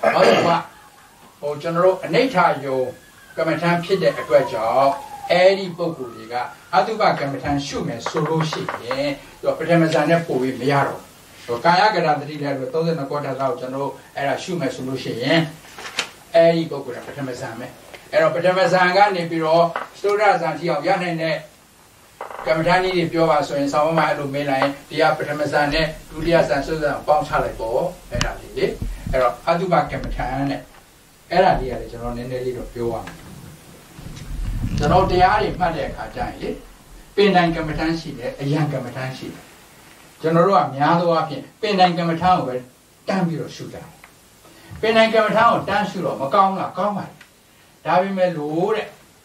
Oh, General, a nighttime yo Kamatan Pide a great job, Eddie Boguliga, Aduba Kamatan Shume solution, your Patamazan for Miaro. So Kayagara the leader with those in the quarter out General and a Shume solution, Eddie Bogula Patamazame. Patamazanga, Nibiro, Storas until Yanene, Kamatani, Pioa, so in some of my Lumina, the Patamazane, Julias and Susan, Bounce Halibo, and I did it. Aduba Kamatan, Era the General in the little Pioa. The no de Ari Madeka Jai, Penang Kamatan sheet, a young Kamatan sheet. General Miado Api, Penang Kamatan with Dambiro Sugar. Penang Kamatan, Dansuro, Macanga, Koma. Davi me lure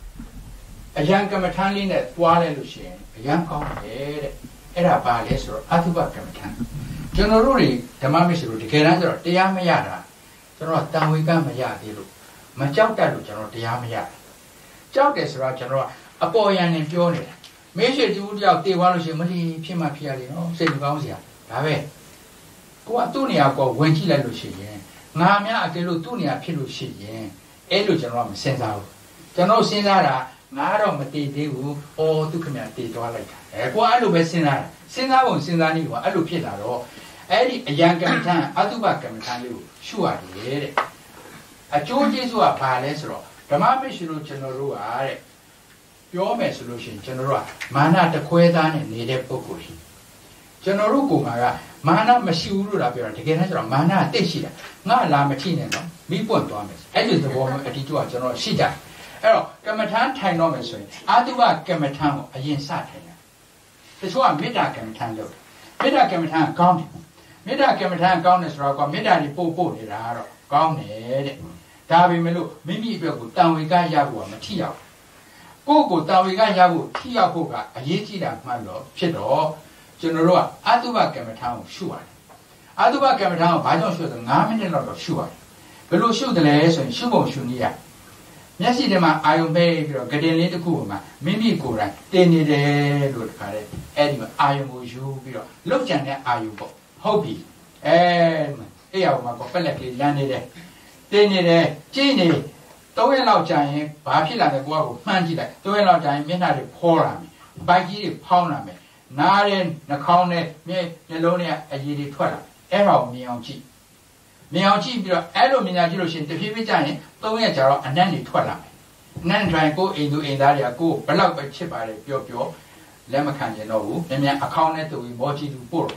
a young Kamatani that Wale Lucien, a young comrade, Era Bales or Atuba Kamatan. Generally, the Mamisuru, the Keranda, the Yamayara, General Tawika Mayadilu, Machauta, General the Yamaya. Chaukas, General, a boy and Pione. Measure do out the one Mali Pima Pialino, said Gausia, Dave. Go a tunia go when she let Lucien, Namia, the Lutunia Pilucien. Elu General sends out. General Sinara, Naro Mati Devu, or Ducamati to Alec. Equalu Bessinara, Sinao, Sinani, Alu Pietaro, Eddie, a young Kamitan, Atuba Kamitan, sure, a George's or Palesro, the Mamishuru General Are, your solution, General, Mana the Quedan and Nede Pokushi. General Gumara, Mana Mashuru Lapira, together, Mana Teshida, not La Matina, me point Thomas. I use the woman at the General Shida. Oh, Kamatan Tinomisway. Aduba Kamatan, a yin satin. This one Mida Kamatan load. Mida Kamatan county. Mida Kamatan Gowness rock or Mida Popo, Gowned. Davi Melu, Mimi Bill, down we got Yabu, Matia. Go down we got Yabu, Tia Boga, a Yeti, my lord, Chido, General Aduba Kamatan, sure. Aduba Kamatan, I don't show the Namin of sure. Below shoot the layers and Shubo Shunia. Yasidema, I obey your getting little Kuma, Mimi Kura, then it would carry. Anyway, I am with you, look at that, I you go. Hobby. And Eamako Pelaki landed. Then it, Jenny, don't allow giant, Papilla the Guago, Manjila, don't allow giant, Menari Poram, Bagi Pouname, Naren, Nakone, Me, Nelonia, a Yidi Twella, Error me on G. Miaji, Alumina Julian, the Pipi Giant, don't get a nanny Twella. Nan try go into Indaria go, block by chip by Pio, Lemacan, and then accounted to Moji to Puro.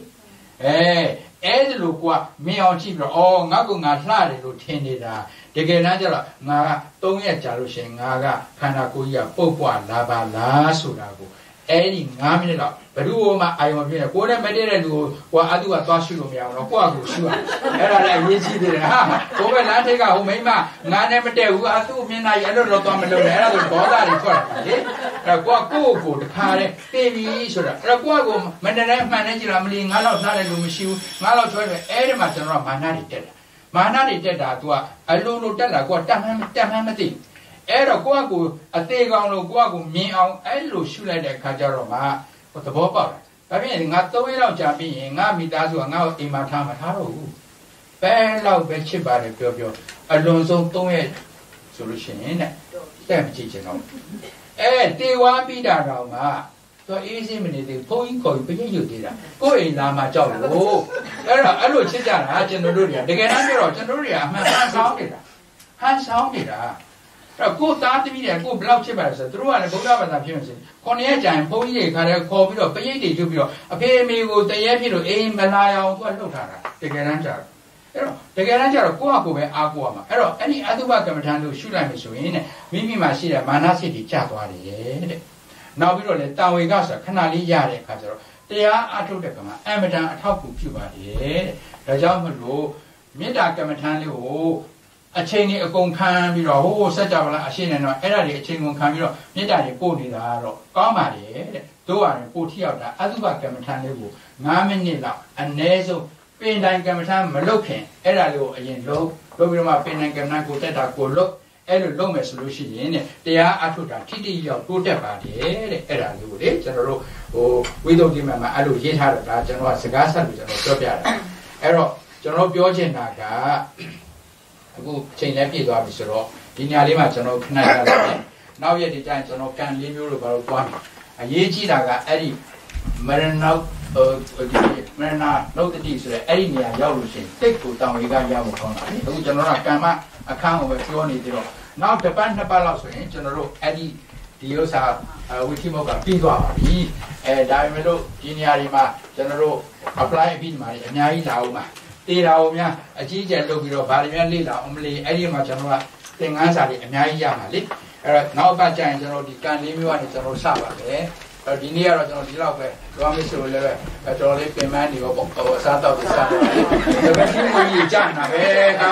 Eh, Edlukwa, Miaji, all Nagunga Slade, Lieutenant, the Genadra, Naga, don't get Jalushin, Naga, Kanakuya, Popua, Lava, La Surago. Adding Namina, but who I want to go and Madera do what I do at Bashumia or Quagu. And I see the over Latica, who may ma, never tell who are 2 midnight, I don't know, another bother. A Quaco, the car, baby, so a Quago, Madame Manager, I'm leaving out of Lumishu, Malo Troy, Edmund and Manati. Manati did that to a Lulu Della, what damn အဲ့တော့ကိုယ့်အသေးကောင်လို့ကိုယ့်မြင်အောင်အဲ့လိုရှုလိုက်တဲ့အခါကျတော့မှသဘောပေါက်တယ်ဒါပြင်ငါ3ရက်လောက်ကြာပြီးရင်ငါမိသားစုကငါ့ကိုအိမ်မှာထားမထားတော့ဘူးဘယ်လောက်ပဲချစ်ပါတယ်ပြောအလွန်ဆုံး3ရက်ဆိုလို့ရှိရင်တဲ့မကြည့်ချင်တော့တေဝါပြီးတာတော့မှတော့အေးစိမနေသေးဘုန်းကြီးခေါ်ပြီးပြည့်ရွတ်သေးတာကိုယ်အိမ်လာမှကြောက်လို့အဲ့လိုချစ်ကြတာကျွန်တော်တို့တွေကတကယ်တမ်းပြောတော့ကျွန်တော်တို့တွေကအမှန်ဟန်ဆောင်နေတာအဲ့ကိုသားသမီးတွေကိုဘလောက်ချစ်ပါလဲဆိုတော့သူတို့ကလည်းဗုဒ္ဓဘာသာဖြစ်နေစေခေါင်းရဲ့ကြံဘုန်းကြီးတွေခါတဲ့ခေါ်ပြီးတော့ပရိတ်တွေကျွတ်ပြီးတော့အဖေအမေကိုတရေဖြစ်လို့အိမ်မလာအောင်သူကလှုပ်ထားတာတကယ်တမ်းကျတော့အဲ့တော့တကယ်တမ်းကျတော့ကိုယ့်အကိုပဲအားကိုးရမှာအဲ့တော့အဲ့ဒီအတုပကမ္မဋ္ဌာန်းလို့ရှုလိုက်မယ်ဆိုရင်မိမိမှာရှိတဲ့မာနစိတ်တွေကျသွားတယ်တဲ့နောက်ပြီးတော့လေတာဝေကဆိုတာခဏလေးရတဲ့အခါကျတော့တရားအထုတ်တဲ့ကမှာအမတန်အထောက်အကူပြုပါတယ်တဲ့ဒါကြောင့်မလို့မေတ္တာကမ္မဋ္ဌာန်းလေးကိုအချိန်ကြီးအကုန်ခံပြီးတော့ဟိုစัจ java လားအရှင်းနေတော့အဲ့ဒါတွေအချိန်ကုန်ခံပြီးတော့မေတ္တာတွေပို့နေတာတော့ကောင်းပါတယ်တဲ့တို့ရတယ်ပို့ထိရောက်တာအတုပကမ္မဋ္ဌာန်းလေးကို9မိနစ်လောက်အနည်းဆုံးပင်တိုင်းကမ္မဋ္ဌာန်းမလုပ်ခင်အဲ့ဒါလေးကိုအရင်လုပ်ပြီးတော့မှပင်တိုင်းကမ္မဋ္ဌာန်းကိုတက်တာကိုလုပ်အဲ့လိုလုပ်မယ်ဆိုလို့ရှိရင်တရားအထုတ်တာထိတိရောက်တိုးတက်ပါတယ်တဲ့အဲ့ဒါလေးကိုလေကျွန်တော်တို့ဝိသုဒ္ဓိမှာအဲ့လိုရေးထားတာဒါကျွန်တော်ကစကားဆက်ပြီးကျွန်တော်ပြောပြတာအဲ့တော့ကျွန်တော်ပြောချင်တာကအခုအချိန်လည်းပြည့်သွားပြီဆိုတော့ဒီညလေးမှာကျွန်တော်ခဏရလာတယ်နောက်ရက်ဒီကျရင်ကျွန်တော်ကန်လေးမျိုးလို့ဘာလို့တွားမယ်အရေးကြီးတာကအဲ့ဒီမရဏနှုတ်တတိဆိုတဲ့အဲ့ဒီနေရာရောက်လို့ရှိရင်တိတ်ကိုတောင်ဝေကရောက်ဖို့ခေါင်းတာလေအခုကျွန်တော်ကကမ္မအခန်းကိုပဲပြောနေသေးတော့နောက်တစ်ပတ်နှစ်ပတ်လောက်ဆိုရင်ကျွန်တော်တို့အဲ့ဒီဥစ္စာဝိသိမောကပြီးသွားပါပြီဒါပေမဲ့လို့ဒီနေရာဒီမှာကျွန်တော်တို့ apply အပြီးဒီမှာအများကြီးလာအောင်ပါတေတာကိုများအကြီးကျယ်လုပ်ပြီးတော့ဗာတွေများလေ့လာအောင်မလေးအဲ့ဒီမှာကျွန်တော်ကသင်ခန်းစာတွေအများကြီးရမှာလေအဲ့တော့နောက်ပတ်ကျရင်ကျွန်တော်ဒီကန်လေးမျိုးကနေကျွန်တော်စပါတယ်အဲ့ဒီနေ့ကတော့ကျွန်တော်ဒီလောက်ပဲသွားမလို့လည်းပဲတော်လေးပြင်ပန်းနေတော့အစားတော့စတယ်ဒါပေမဲ့ဒီမကြီးကြာနာပဲ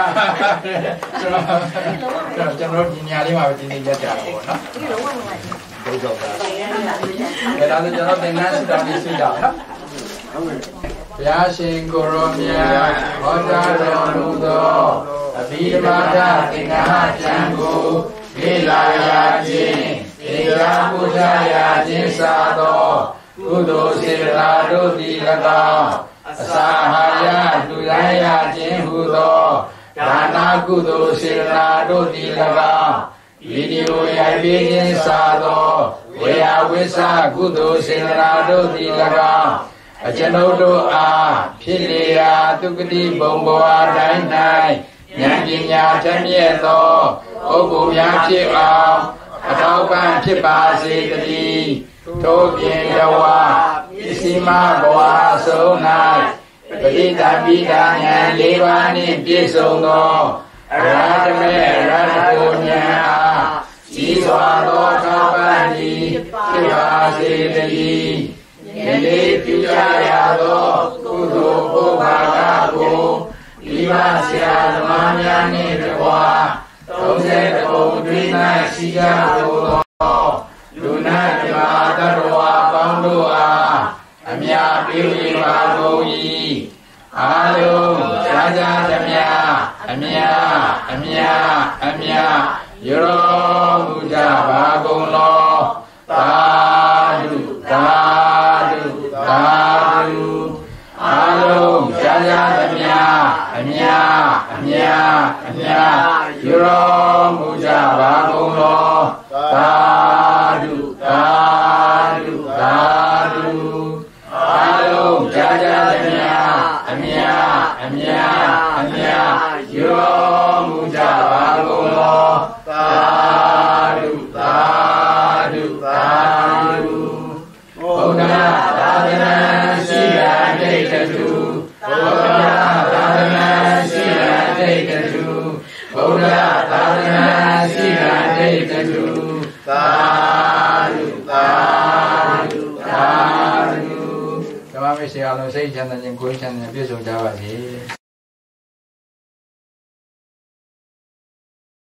ကျွန်တော်ဒီညလေးမှာပဲဒီနေ့ရက်ကြတာပေါ့နော်ဒီလုံးဝမလိုက်ဘူးဒုက္ခပါအဲ့ဒါလည်းကျွန်တော်သင်ခန်းစာတွေသိတာနော်ဘုရားရှင်ကိုရောမြတ်ဟောကြားတော်မူသောအဘိဓမ္မာသသင်္ဃာကျမ်းကိုလေ့လာရခြင်းတရားပူဇော်ရခြင်းစာသောကုသိုလ်စေတနာတို့သည်၎င်းအစာအာဟာရလူတိုင်းရခြင်းဟူသောဒါနကုသိုလ်စေတနာတို့သည်၎င်းဗီဒီယိုရိုက်ပေးခြင်းစာသောဝေယဝိသကုသိုလ်စေတနာတို့သည်၎င်းအကျွန်ုပ်တို့အားဖြစ်လေရာဒုက္ခတိဘုံဘဝတိုင်း၌ဉာဏ်ပညာထက်မြက်သောပုဂ္ဂိုလ်များဖြစ်အောင်အထောက်ပံ့ဖြစ်ပါစေတည်းထို့ပြင်ယဝပစ္စည်းမဘဝဆုံး၌ပရိသတ်ပိဒါဉာဏ်၄ပါးနှင့်ပြည့်စုံသောအရဟတမေရတ္တကိုဉာဏ်အားကြီးစွာသောထောက်ပံ့သည်ဖြစ်ပါစေတည်းယနေ့ပြုရသောကုသိုလ်ဘုရားကိုဒီမှာဆရာသမားများနှင့်တကွာ30ပုံတွင်၌ရှိကြသောလူနာဓမ္မတတ္တဝါပေါင်းတို့အားအမြတ်ပြုပါကုန်၏အားလုံးရှားရှားသမျှအမြတ်ရောမူကြပါကုန်လောသာဓုအားလုံးရှားရှားသမျှအမြတ်ရောမူကြပါကုန်လောသာဓုအားလုံးရှားရှားသမျှအမြတ်ရောမူကြပါကုန်လောသာဓုဘုရားသာသနာရှိရာဒိဋ္ဌတုဘုရားသာသနာရှိရာဒိဋ္ဌတုဘုရားသာသနာရှိရာဒိဋ္ဌတုသာဓုဓမ္မမေရှိအောင်လို့စိတ်ချမ်းသာခြင်းကိုယ်ချမ်းသာပြည့်စုံကြပါစေ